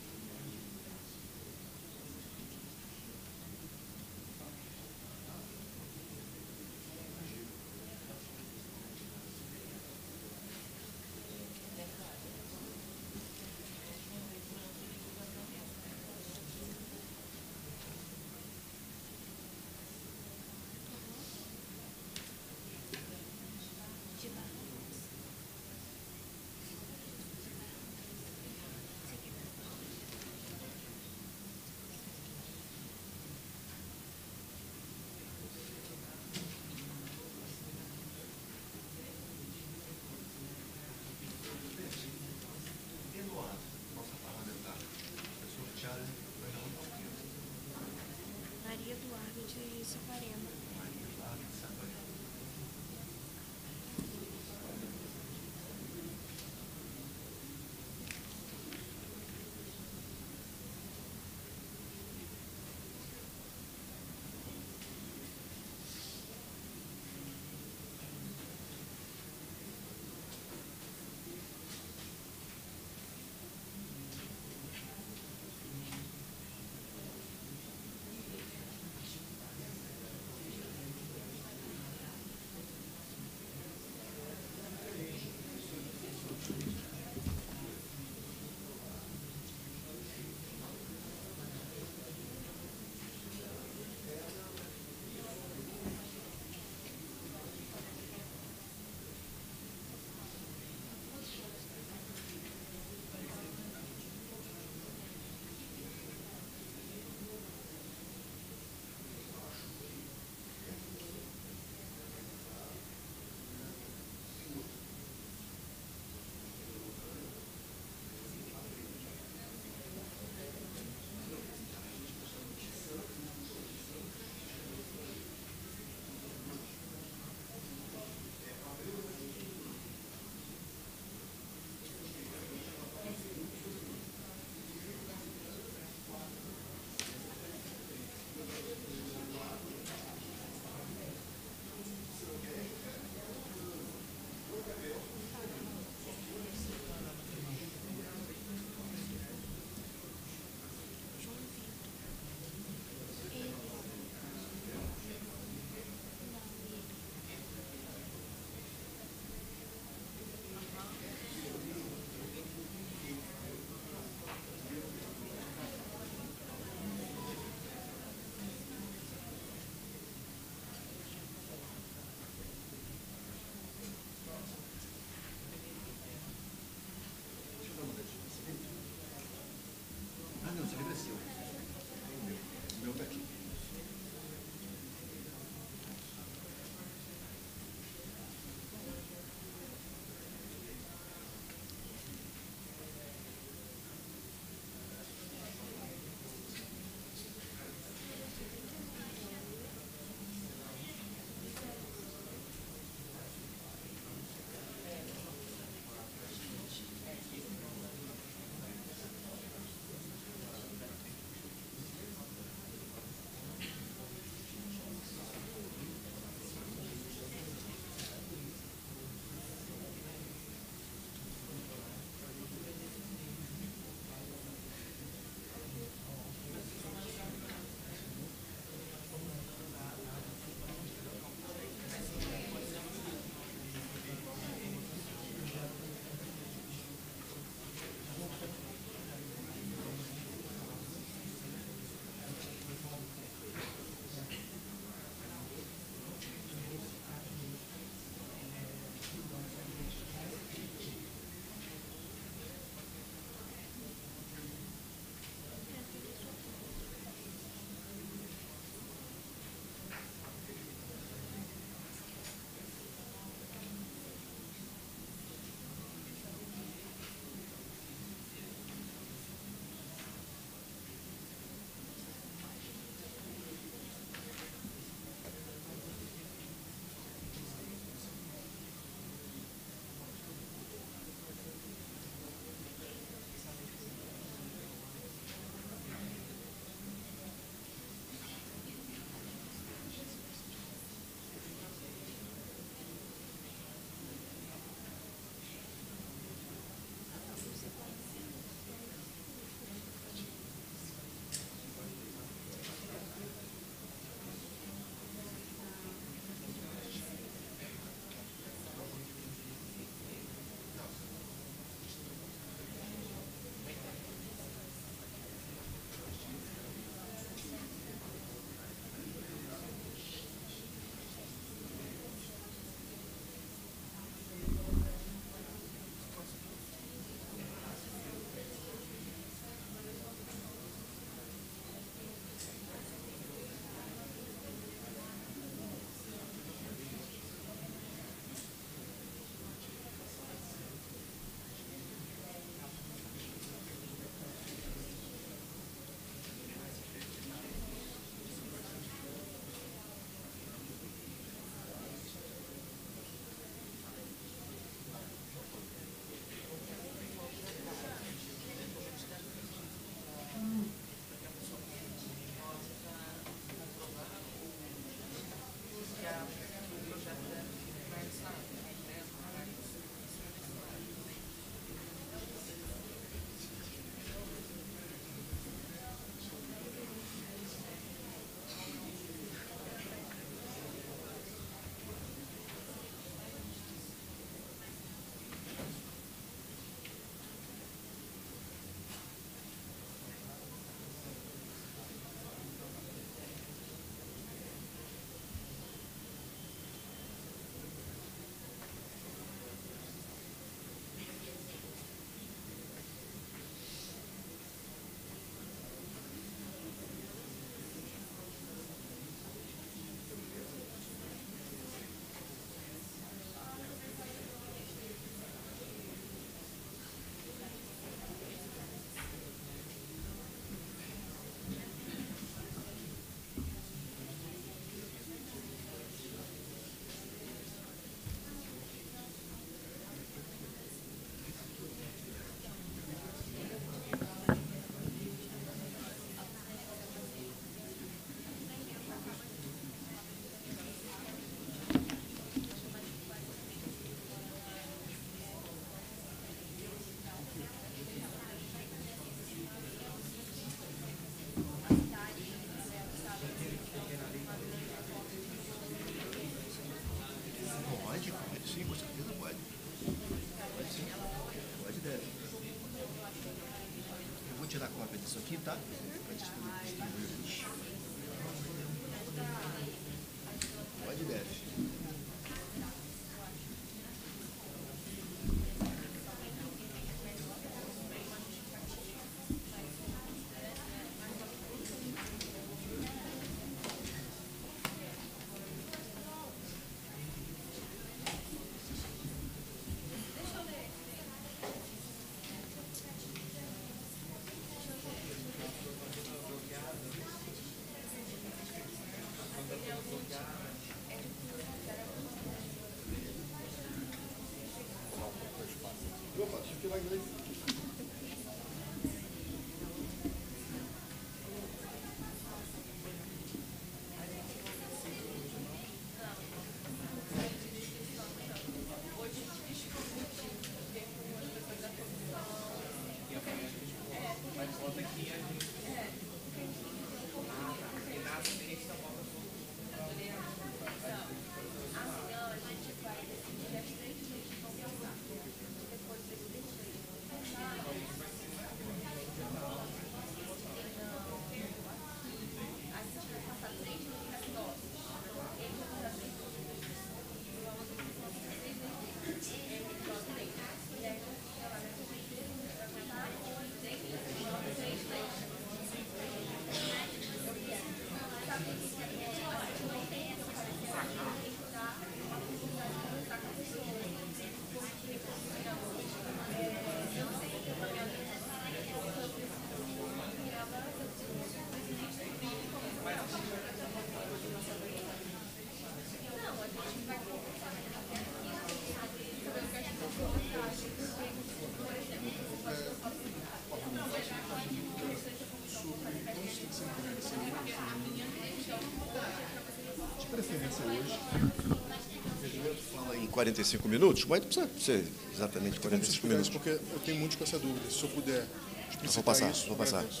O regimento fala em 45 minutos, mas não precisa ser exatamente 45 minutos. Porque eu tenho muito com essa dúvida. Se eu puder Vou passar, isso, vou passar. agradeço.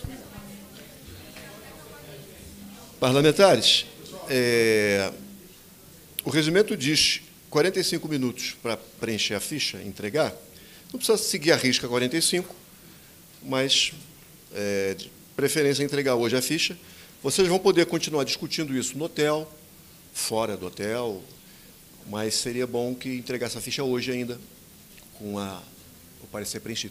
Parlamentares, o regimento diz 45 minutos para preencher a ficha, entregar. Não precisa seguir a risca 45, mas, de preferência, entregar hoje a ficha. Vocês vão poder continuar discutindo isso no hotel, fora do hotel, mas seria bom que entregasse a ficha hoje ainda, com o parecer preenchido.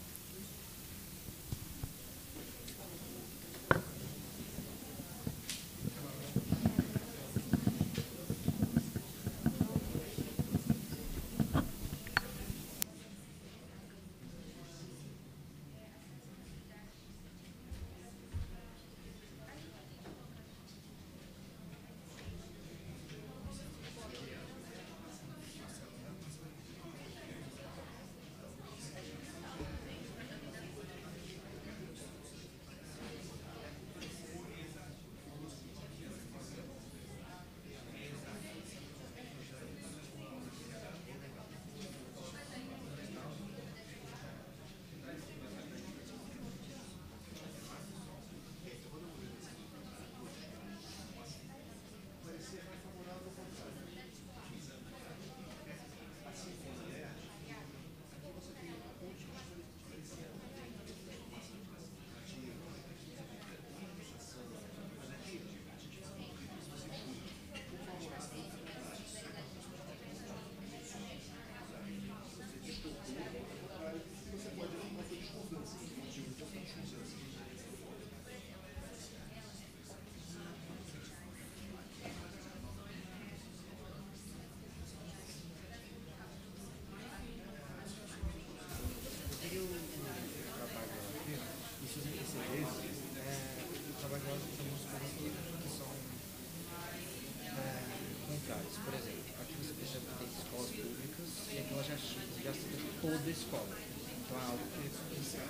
Por exemplo, aqui você percebe que tem escolas públicas e aqui ela já cita toda a escola. Então é algo que isso é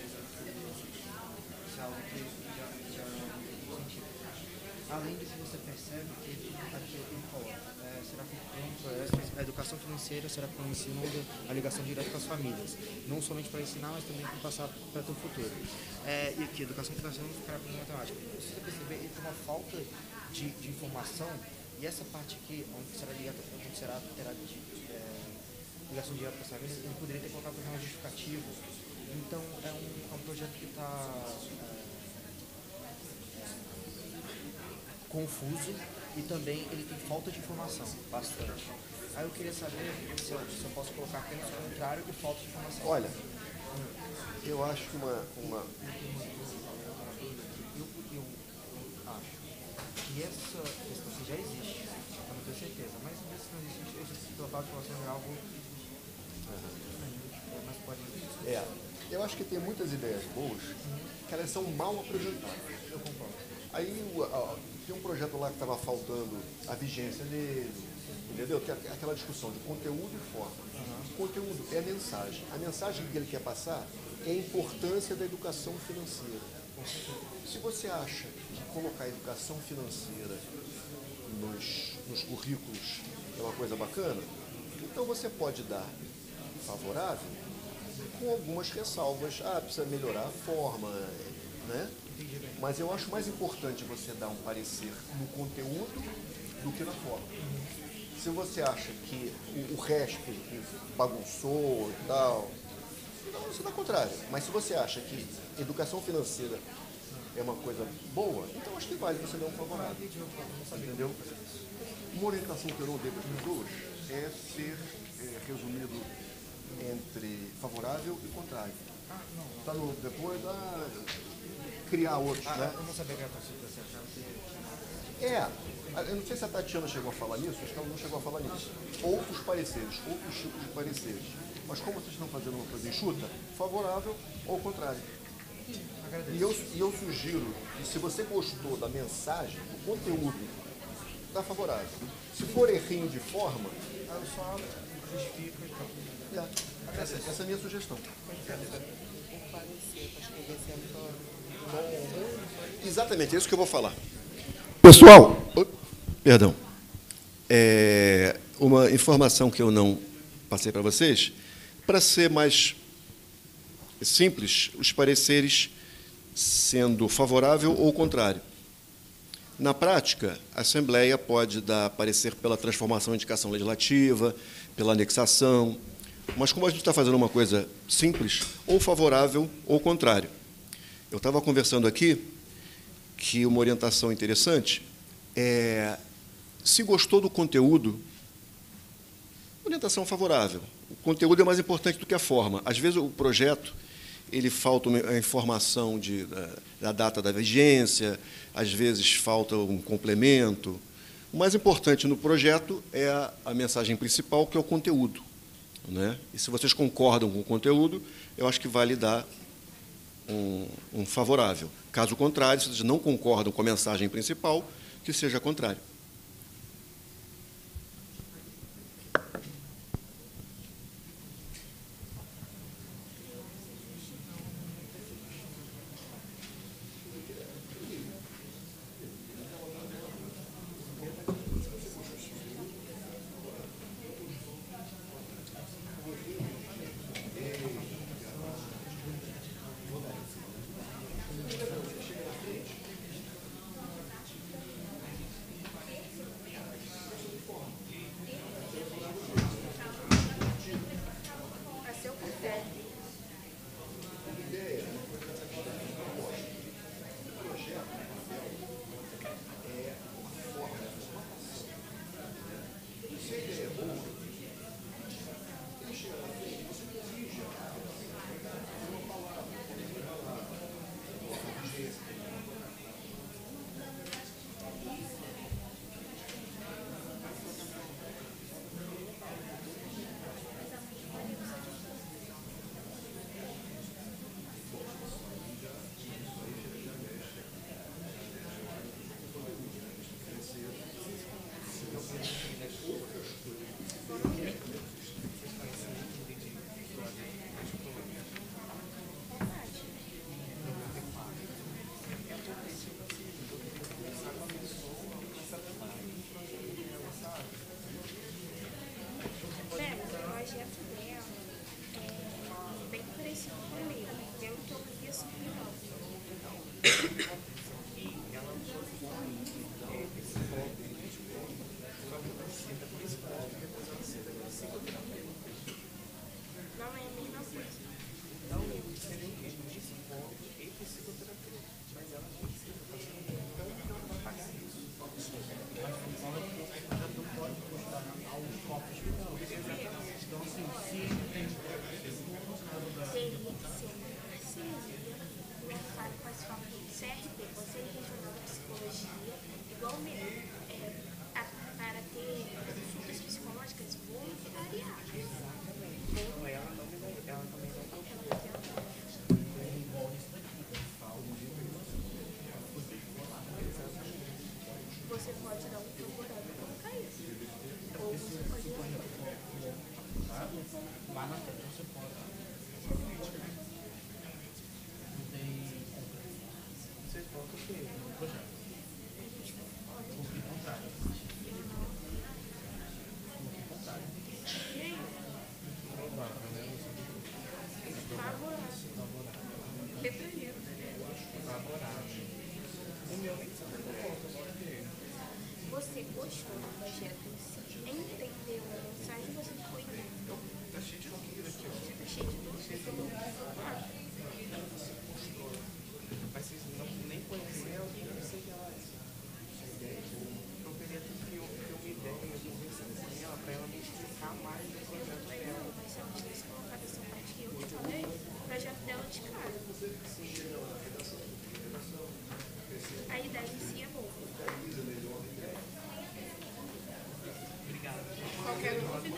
algo que já tem sentido. Além disso, você percebe que aqui ele coloca, será que a educação financeira será com o ensino a ligação direta com as famílias, não somente para ensinar, mas também para passar para o futuro. E aqui, educação financeira não ficará com matemática. Se você perceber, ele tem uma falta de informação. E essa parte aqui, onde será ligada, terá ligação direta com as famílias, ele poderia ter colocado um justificativo. Então, é um projeto que está confuso e também ele tem falta de informação, bastante. Aí eu queria saber se eu posso colocar apenas o contrário de falta de informação. Olha, eu acho que uma... Eu acho que essa questão já existe, eu não tenho certeza, mas se não existe, esse total de informação é algo mais pode existir. Eu acho que tem muitas ideias boas que elas são mal apresentadas. Eu concordo. Aí tem um projeto lá que estava faltando a vigência dele, entendeu? Tem aquela discussão de conteúdo e forma. O conteúdo é a mensagem. A mensagem que ele quer passar é a importância da educação financeira. Se você acha que colocar a educação financeira nos currículos é uma coisa bacana, então você pode dar favorável com algumas ressalvas. Precisa melhorar a forma, né? Mas eu acho mais importante você dar um parecer no conteúdo do que na forma. Se você acha que o resto bagunçou e tal, então você dá o contrário. Mas se você acha que educação financeira é uma coisa boa, então acho que vale você dar um favorável. Entendeu? Uma orientação que eu não dei para as pessoas é ser resumido entre favorável e contrário. Está no depois criar outros, né? Eu não sabia que era possível você achar que... eu não sei se a Tatiana chegou a falar nisso, acho que ela não chegou a falar nisso. Outros pareceres, outros tipos de pareceres. Mas como vocês estão fazendo uma coisa enxuta, favorável ou contrário. E eu sugiro que se você gostou da mensagem, do conteúdo, dá favorável. Se for errinho de forma, eu só justifico e tal. Essa é a minha sugestão. Exatamente, é isso que eu vou falar. Pessoal, perdão. uma informação que eu não passei para vocês, para ser mais simples, os pareceres sendo favorável ou contrário. Na prática, a Assembleia pode dar parecer pela transformação em indicação legislativa, pela anexação, mas como a gente está fazendo uma coisa simples, ou favorável ou contrário. Eu estava conversando aqui que uma orientação interessante é, se gostou do conteúdo, orientação favorável. O conteúdo é mais importante do que a forma. Às vezes o projeto, ele falta a informação da data da vigência, às vezes falta um complemento. O mais importante no projeto é a mensagem principal, que é o conteúdo, né? E se vocês concordam com o conteúdo, eu acho que vale dar um favorável. Caso contrário, se vocês não concordam com a mensagem principal, que seja contrário. Você gostou do projeto em si? Entendeu a mensagem? Você foi dentro? Está cheio de dúvidas aqui. Você está cheio de dúvidas? Mas vocês nem conheceram quem você já é. Eu queria ter uma ideia, para ela me explicar mais do projeto dela. Mas se ela tivesse colocado essa parte que eu te falei, o projeto dela de cara. A ideia em si é boa. Qualquer dúvida?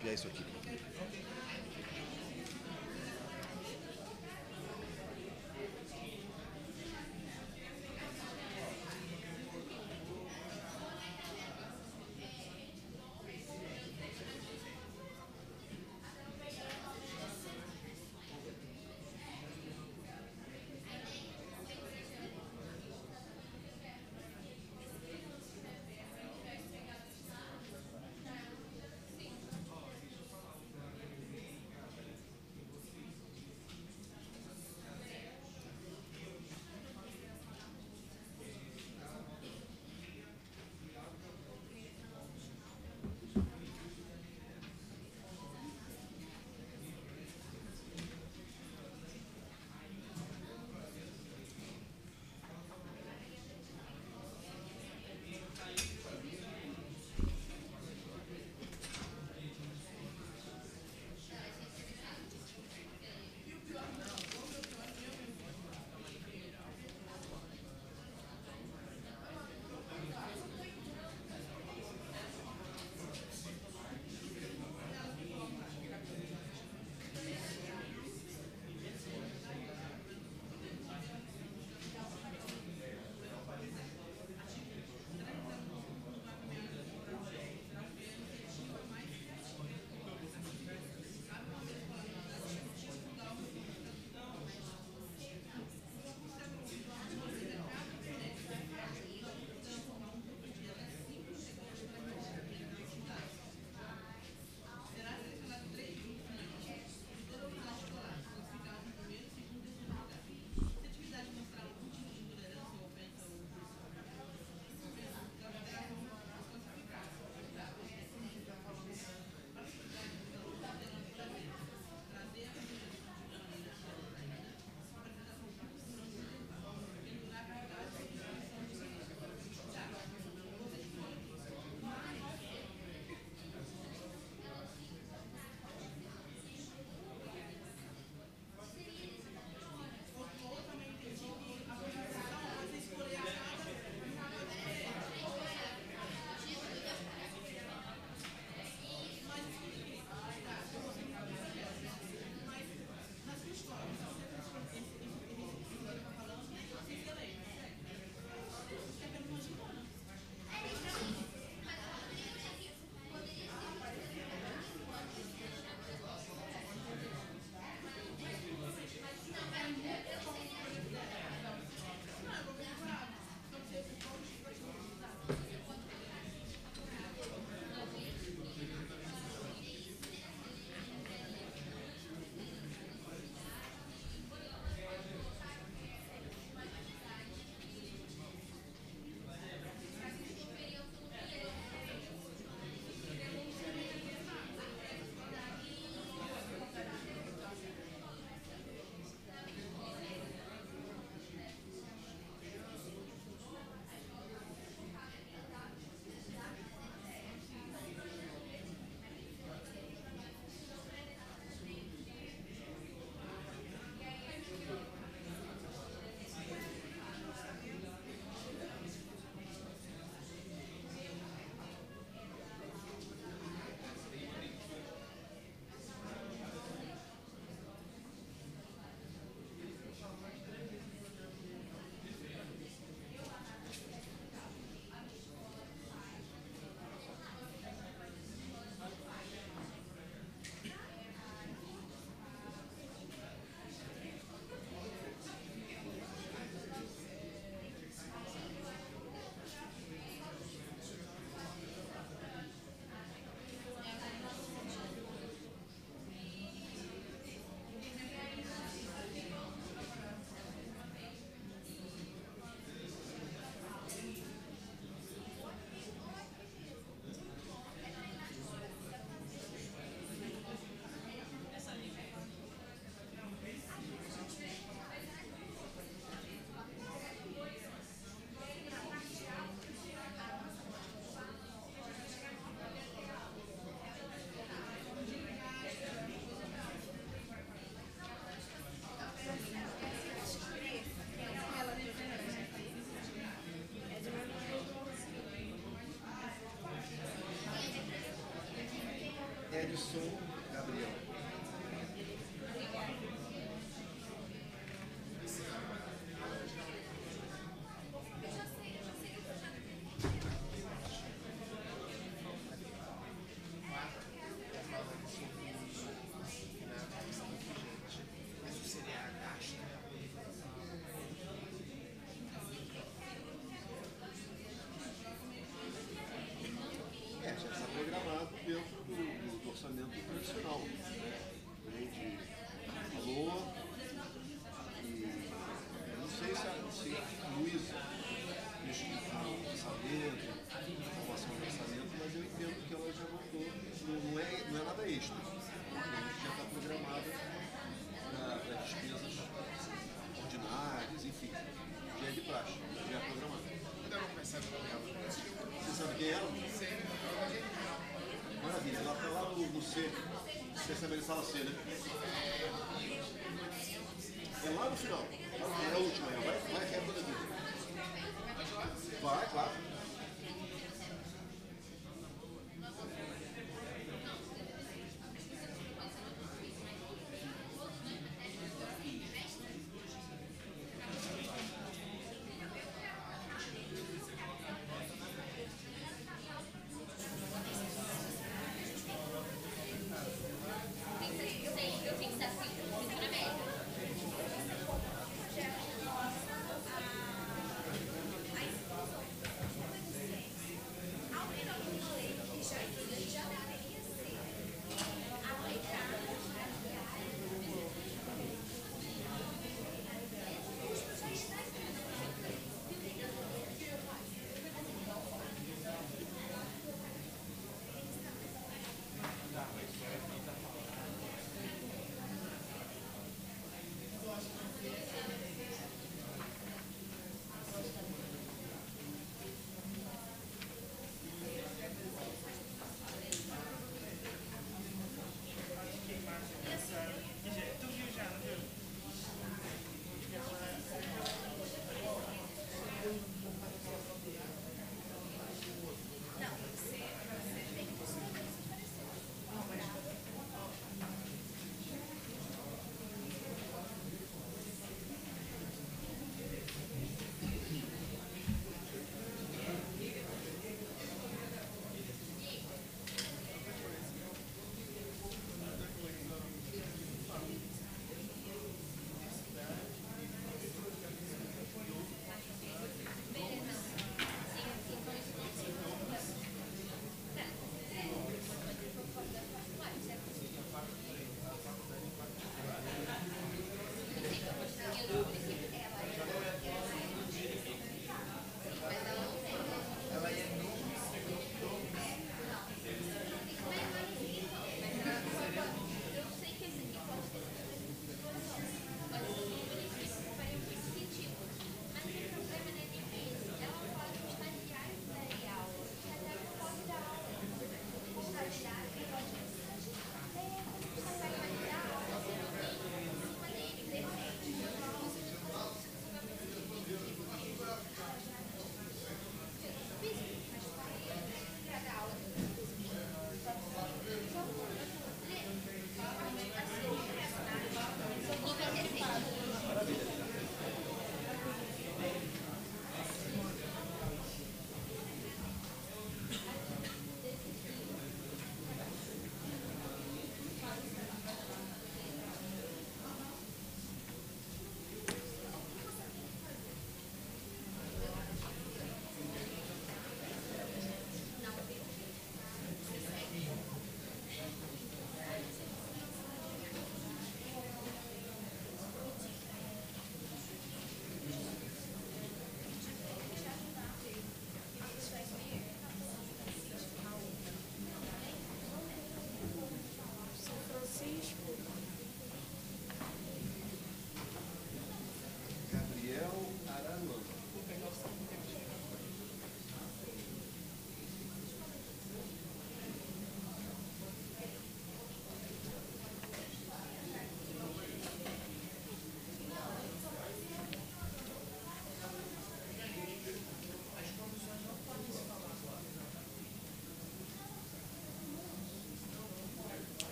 copiar isso aqui. Edson Gabriel. Isso seria gasto. Já está programado dentro do orçamento tradicional. Né, de LOA. E eu não sei se Luísa explicar o orçamento, informação do orçamento, mas eu entendo que ela já mandou. Não é nada extra. A gente já está programado para despesas ordinárias, enfim. Já é de praxe, já é programado. Ainda não começar a ela. Você sabe quem é ela? Maravilha, ela está lá no C. Você sabe a sala C, né? É lá no final. É a última, vai que é toda aqui. Vai, claro. Eu fiz assim, fico na média. A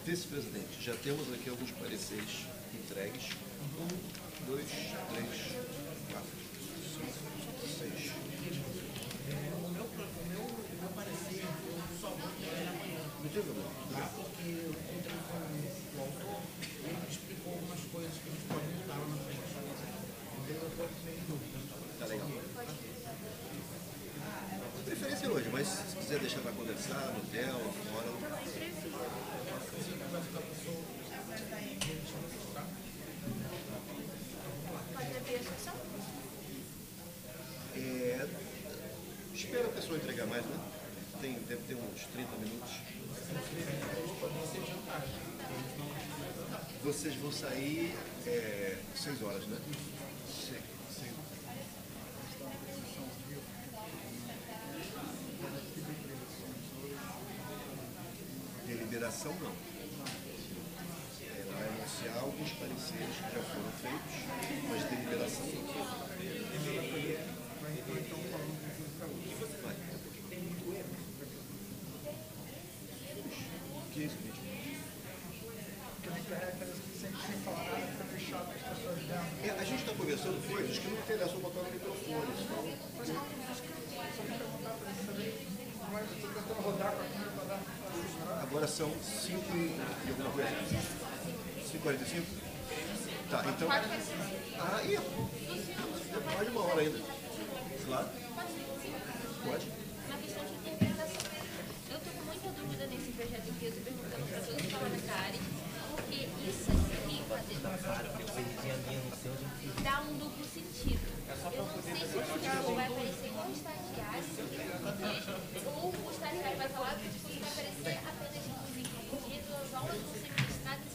Vice-presidente, já temos aqui alguns pareceres entregues. 1, 2, 3, 4, 5, 6. O meu parecer só vou ter amanhã. Não tem problema. Porque eu encontrei com o autor, ele me explicou algumas coisas que a gente pode mudar lá na frente. Então eu estou sem dúvida. Tá legal. De preferência hoje, mas se quiser deixar para conversar no hotel, fora. Pode abrir a sessão? Espera a pessoa entregar mais, né? Deve ter uns 30 minutos. Vocês vão sair 6 horas, né? Sim. Deliberação não. Ela vai anunciar alguns pareceres que já foram feitos, mas deliberação não. Vai. 15, 20 minutos. A gente está conversando coisas que não interessam botar no microfone. Agora são 5 e alguma coisa. 5h45? Tá, então. Mais de uma hora ainda. Claro. Pode? Uma questão de interpretação. Eu estou com muita dúvida nesse projeto aqui, eu estou perguntando para todos os parlamentares, porque isso aqui dá um duplo sentido. Eu não sei se o professor vai aparecer como estagiário, ou o estagiário vai falar que o vai aparecer apenas porque as aulas vão ser ministradas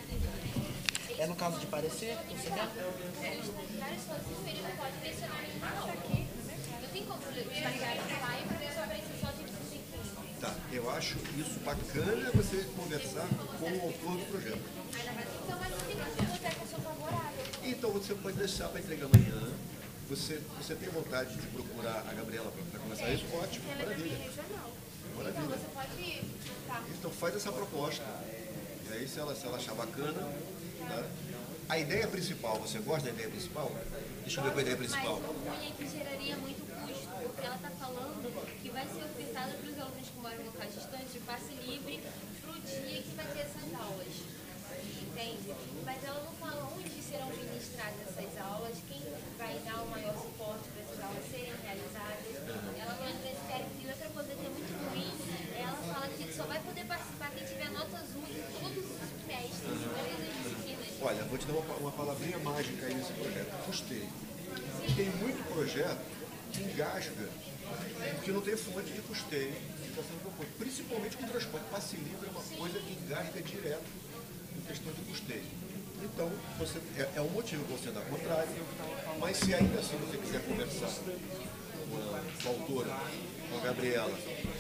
de É no caso de parecer? o estagiário sozinho, ele não pode mencionar nenhuma aula. Não tem como o estagiário falar e o professor aparecer só de Tá, eu acho isso bacana você conversar com o autor do projeto. Então, mas não tem como botar a pessoa favorável. Então você pode deixar para entregar amanhã. Você tem vontade de procurar a Gabriela para começar isso? Ótimo, maravilha. Maravilha. Então, você pode... Tá. Então faz essa proposta. E aí se ela achar bacana, tá? A ideia principal, você gosta da ideia principal? Deixa eu ver qual é a ideia principal. Mas o ruim é que geraria muito custo, porque ela está falando que vai ser ofertada para os alunos que moram em locais distantes de passe livre para o dia que vai ter essas aulas. Entende? Mas ela não fala onde serão ministradas essas aulas, quem vai dar o maior suporte para essas aulas serem realizadas. Ela não entra nesse término. E outra coisa que é muito ruim, ela fala que só vai poder participar quem tiver nota azul em todos os semestres, em todas as disciplinas. Olha, vou te dar uma palavrinha mágica aí nesse projeto. Custeio. Tem muito projeto que engasga, porque não tem fonte de custeio que está sendo proposto. Principalmente com o transporte. Passe livre é uma coisa que engasga direto em questão de custeio. Então, é um motivo para você dar contrário, mas se ainda assim você quiser conversar com a autora, com a Gabriela,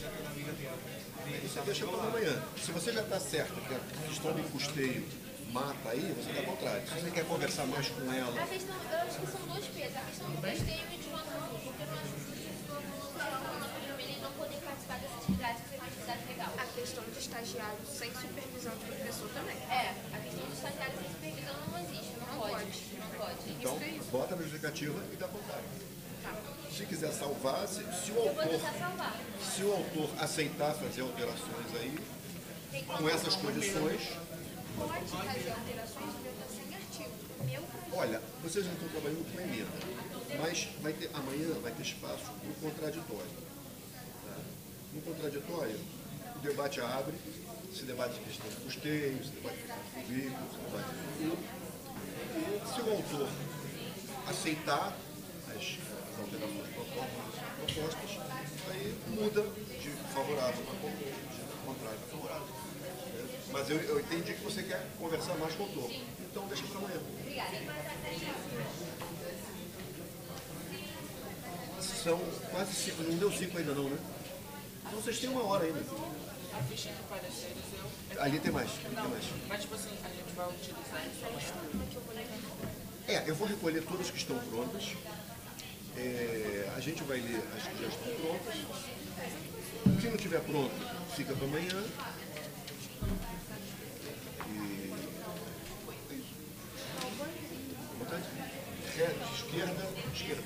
aí você deixa para amanhã. Se você já está certo que a questão de custeio mata aí, você dá contrário. Se você quer conversar mais com ela... A questão, eu acho que são dois pesos. A questão do custeio e de uma azul, porque eu acho que ele não poder participar dessa atividade que seria uma atividade legal. A questão de estagiário sem supervisão de professor também. A questão do estagiário sem supervisão não existe, não pode. Não pode. Então, bota na justificativa e dá contrário. Tá. Se quiser salvar, se Eu vou tentar salvar. o autor aceitar fazer alterações aí, com essas condições... Pode fazer alterações, o meu está sem artigo. O meu projeto. Olha, vocês não estão trabalhando com emenda, mas amanhã vai ter espaço para o contraditório. Tá? No contraditório, o debate abre, se debate a questão de custeio, se debate de currículo, se debate de tudo. E se o autor aceitar as alterações propostas, aí muda de favorável a contrário a favorável. Mas eu entendi que você quer conversar mais com o autor. Então deixa para amanhã. Obrigada. São quase 5, não deu 5 ainda não, né? Então vocês têm 1 hora ainda. A ficha de pareceres Ali tem mais, Mas tipo assim, a gente vai utilizar isso. eu vou recolher todas que estão prontas. A gente vai ler as que já estão prontas. O que não estiver pronto, fica para amanhã. Esquerda, esquerda.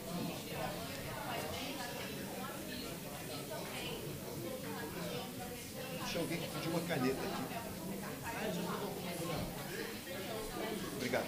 Tinha alguém que pediu uma caneta aqui. Obrigado.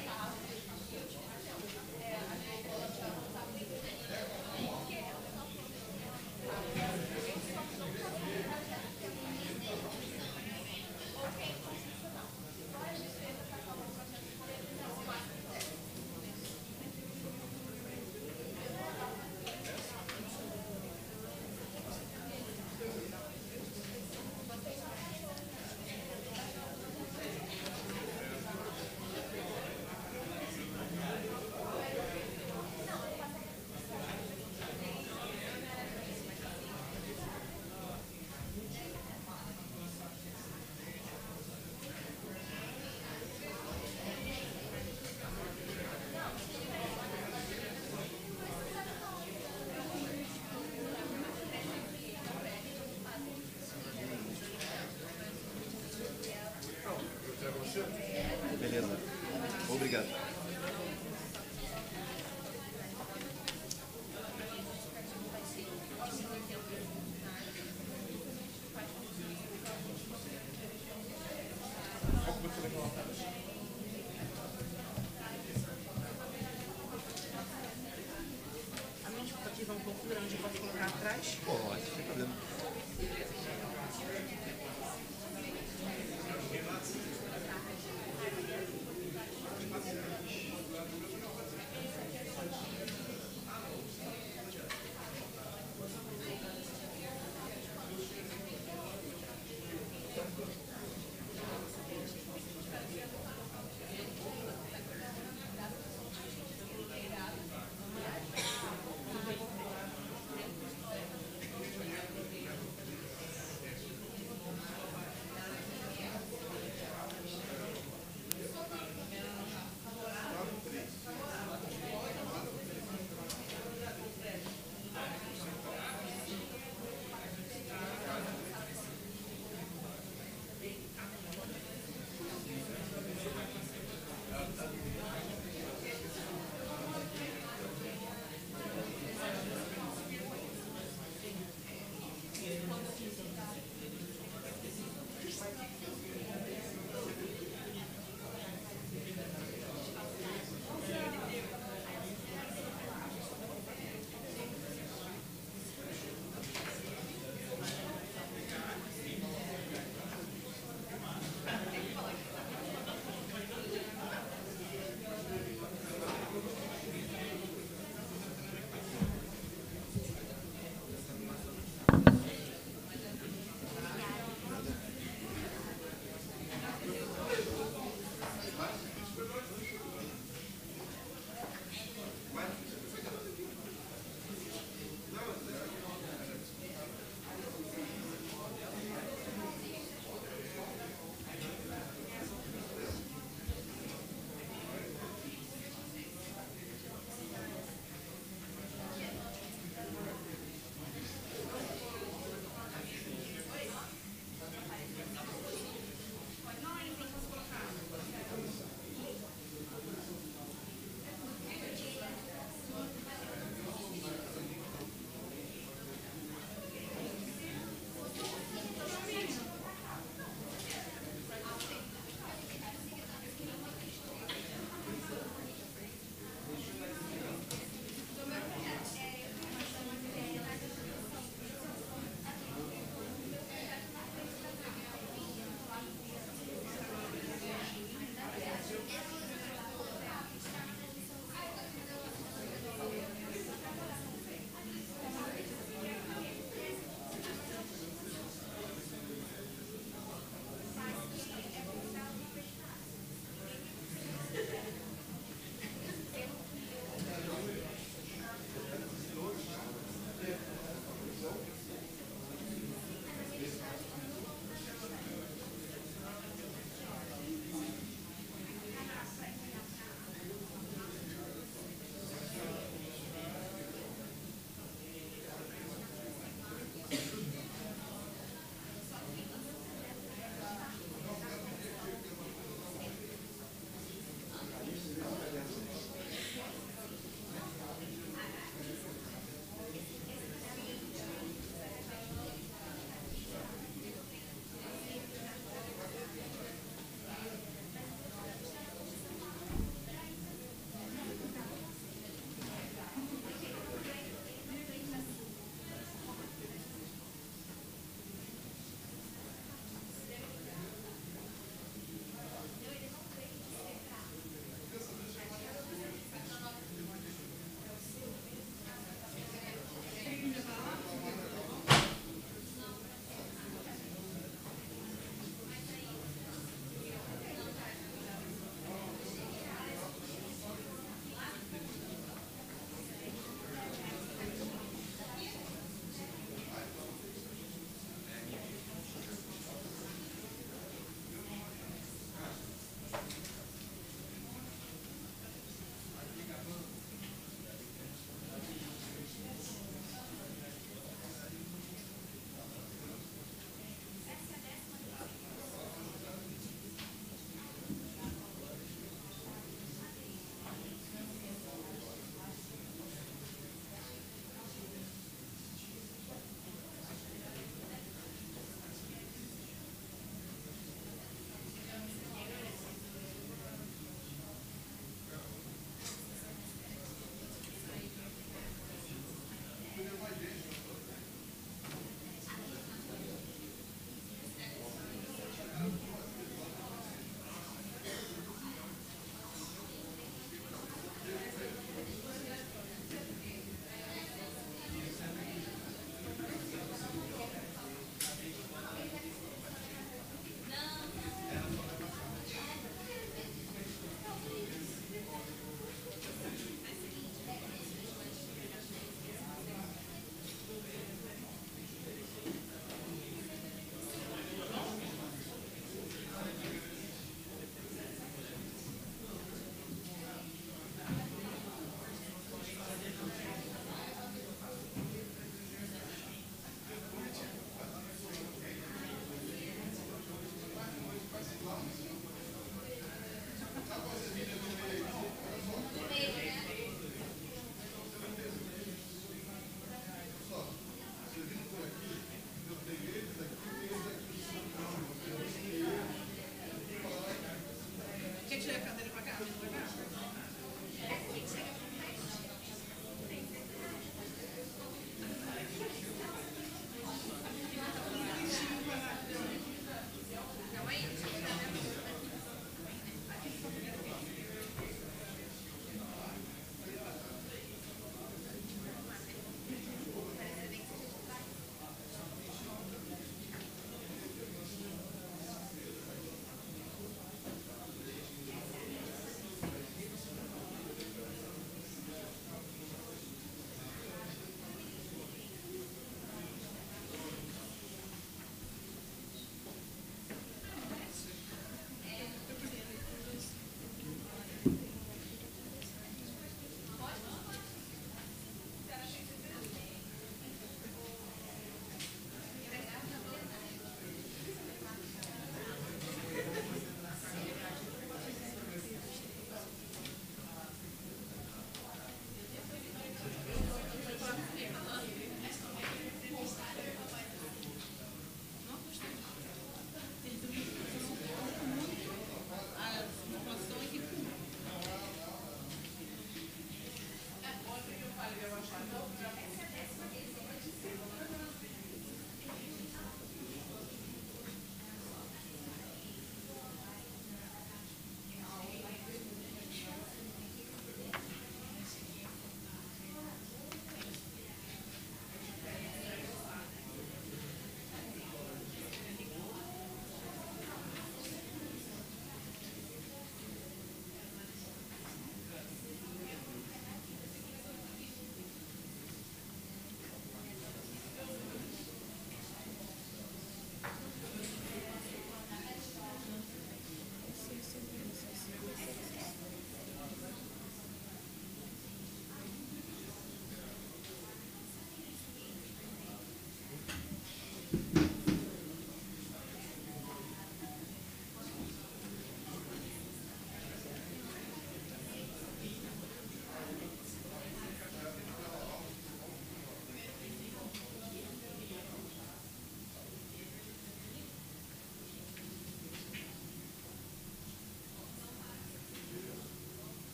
Beleza. Obrigado. A minha expectativa é um pouco grande, pode colocar atrás? Pode, sem problema.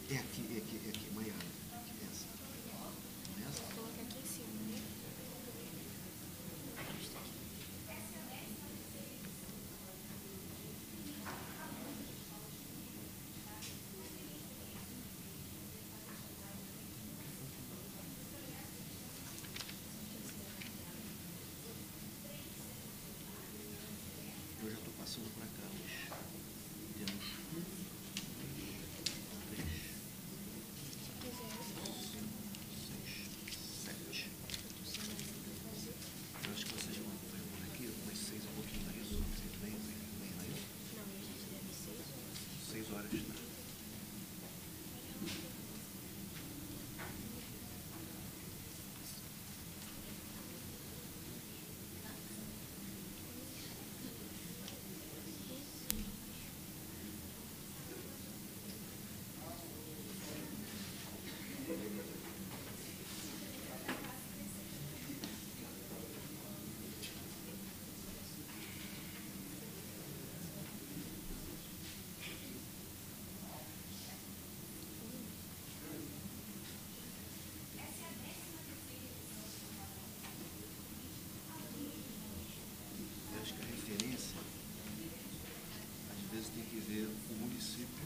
É aqui, Maiara. Aqui, essa. Não é essa? Coloca aqui em cima. Eu já estou passando para cá. Temos 1, 2, 3, 6, 7. Eu acho que vocês vão por aqui, umas 6 um pouquinho mais. Vocês vêm aí? Não, a gente deve 6 horas. 6 horas, tá? Eu acho que a referência, às vezes, tem que ver o município.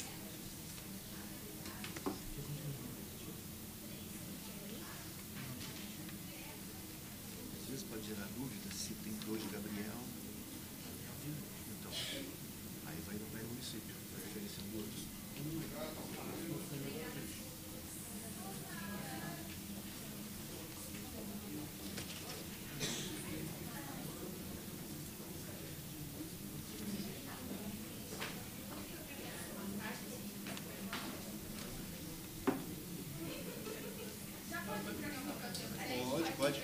Às vezes pode gerar dúvida se tem dois Gabriel. Então, aí vai no município, vai referenciando outros. Pode.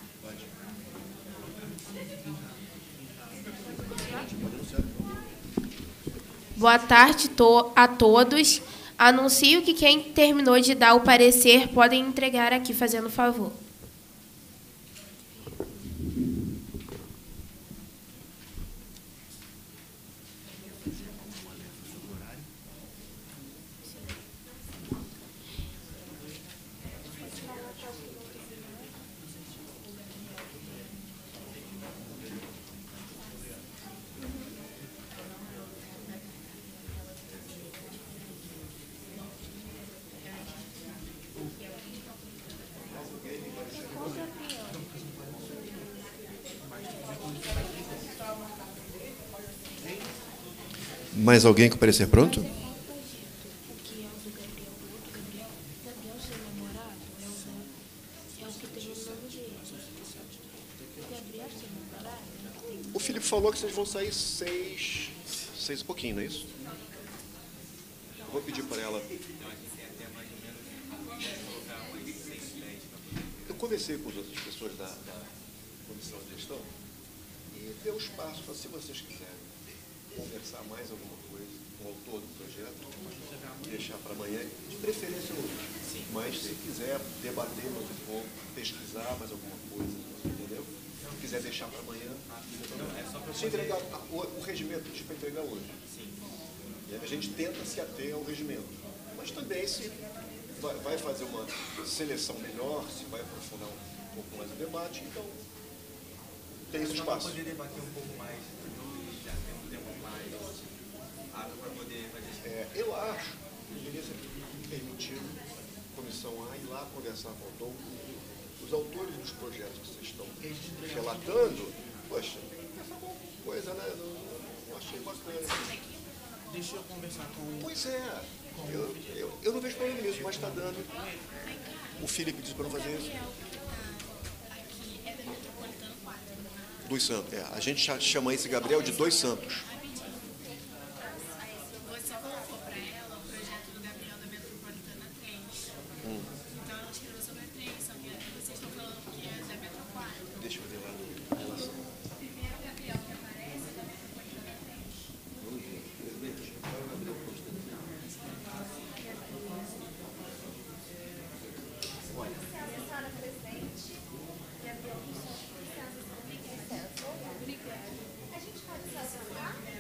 Boa tarde a todos. Anuncio que quem terminou de dar o parecer podem entregar aqui, fazendo favor. Mais alguém com o parecer pronto? O Felipe falou que vocês vão sair 6 e pouquinho, não é isso? Vou pedir para ela. Eu conversei com as outras pessoas da comissão de gestão e deu espaço para, se vocês quiserem conversar mais alguma coisa com o autor do projeto, deixar para amanhã, de preferência hoje. Mas se quiser debater mais um pouco, pesquisar mais alguma coisa, entendeu? Se quiser deixar para amanhã, se entregar o regimento que para entregar hoje. E a gente tenta se ater ao regimento. Mas também se vai fazer uma seleção melhor, se vai aprofundar um pouco mais o debate, então tem esse espaço. Poder debater um pouco mais, já tem um tempo mais hábil para poder fazer isso. Eu acho que deveria ser permitido a comissão A ir lá conversar com o autor. Os autores dos projetos que vocês estão relatando, poxa, essa é uma coisa, né? Não achei bacana. Deixa eu conversar com... Pois é. Eu não vejo problema nisso, mas está dando. O Felipe disse para não fazer isso. Dos Santos. A gente chama esse Gabriel de Dois Santos. Você colocou para ela o projeto do Gabriel da Metropolitana 3. Então ela escreveu sobre a 3, só que vocês estão falando que é da Metro 4. Deixa eu ver lá a relação. O primeiro Gabriel que aparece é da Metropolitana 3. Vamos ver. Qual é o Gabriel Constantino? Olha. Senhora presidente, Gabriel, licença. A gente pode estacionar?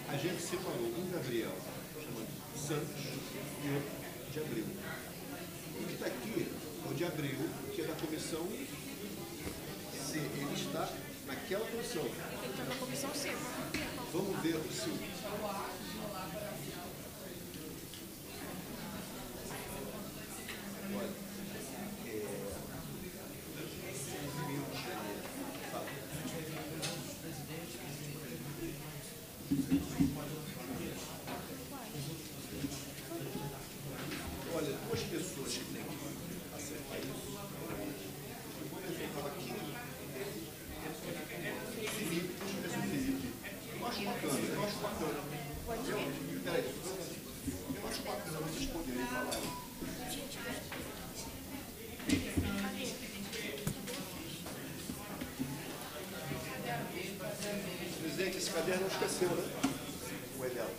A gente separou um Gabriel, chamado Santos, e outro de Abreu. O que está aqui é o de Abreu, que é da comissão C. Ele está naquela comissão. Ele está na comissão C. Vamos ver o C. Olha, olha, duas pessoas que têm que acertar isso. Por exemplo, aqui, Felipe, deixa eu ver se o Felipe. Eu acho bacana, eu acho bacana. Peraí, eu acho bacana vocês poderem falar. Presidente, esse caderno não esqueceu, né? O Edel.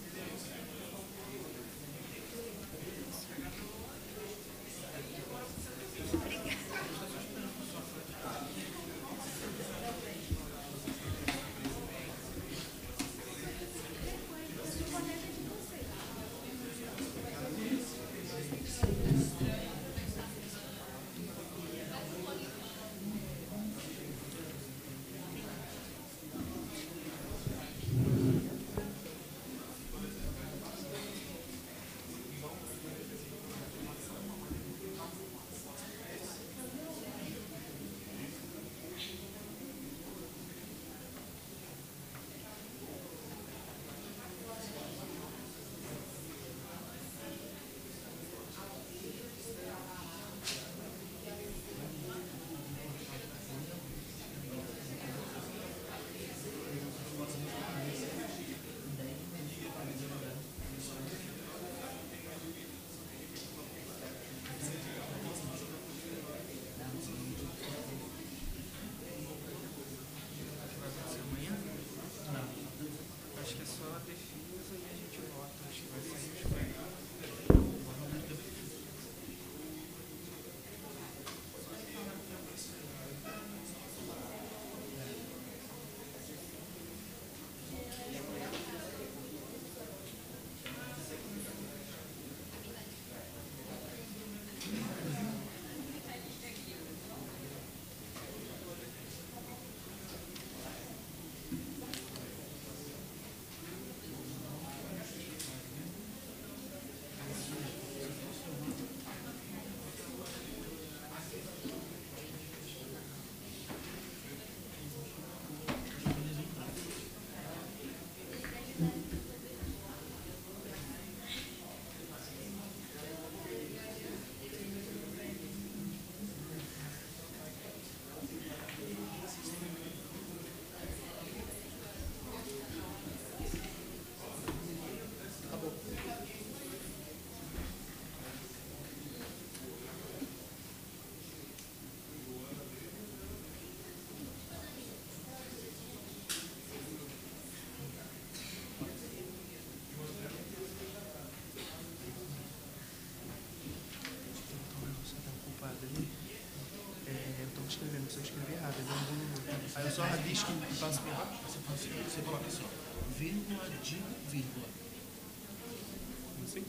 Acho que é só a defesa e a gente vota. Acho que vai ser escrevendo, se eu escrever errado, aí eu só rabisco e passo por baixo. Você coloca assim, ó, vírgula de vírgula. Assim?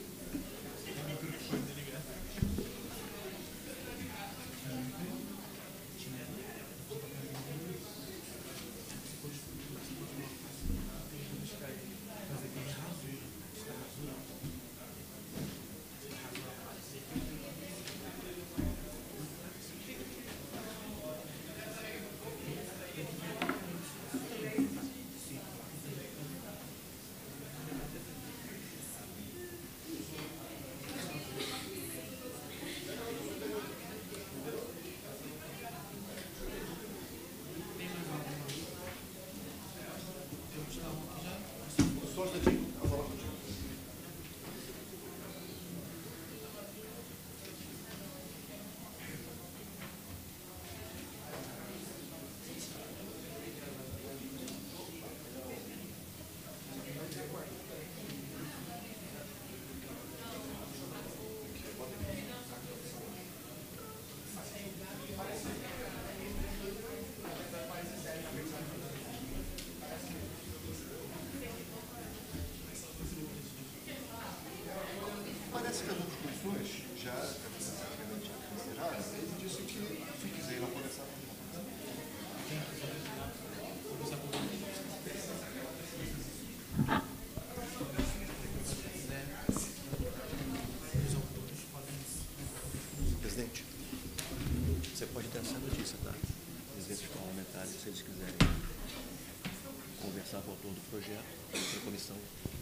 relator do projeto, da comissão.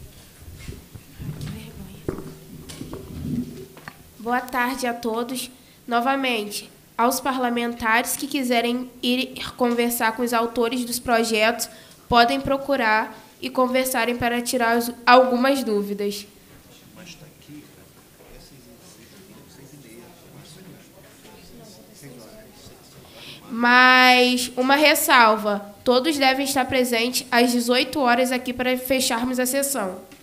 Boa tarde a todos. Novamente, aos parlamentares que quiserem ir conversar com os autores dos projetos, podem procurar e conversarem para tirar algumas dúvidas. Mas está aqui, Mas uma ressalva, todos devem estar presentes às 18 horas aqui para fecharmos a sessão.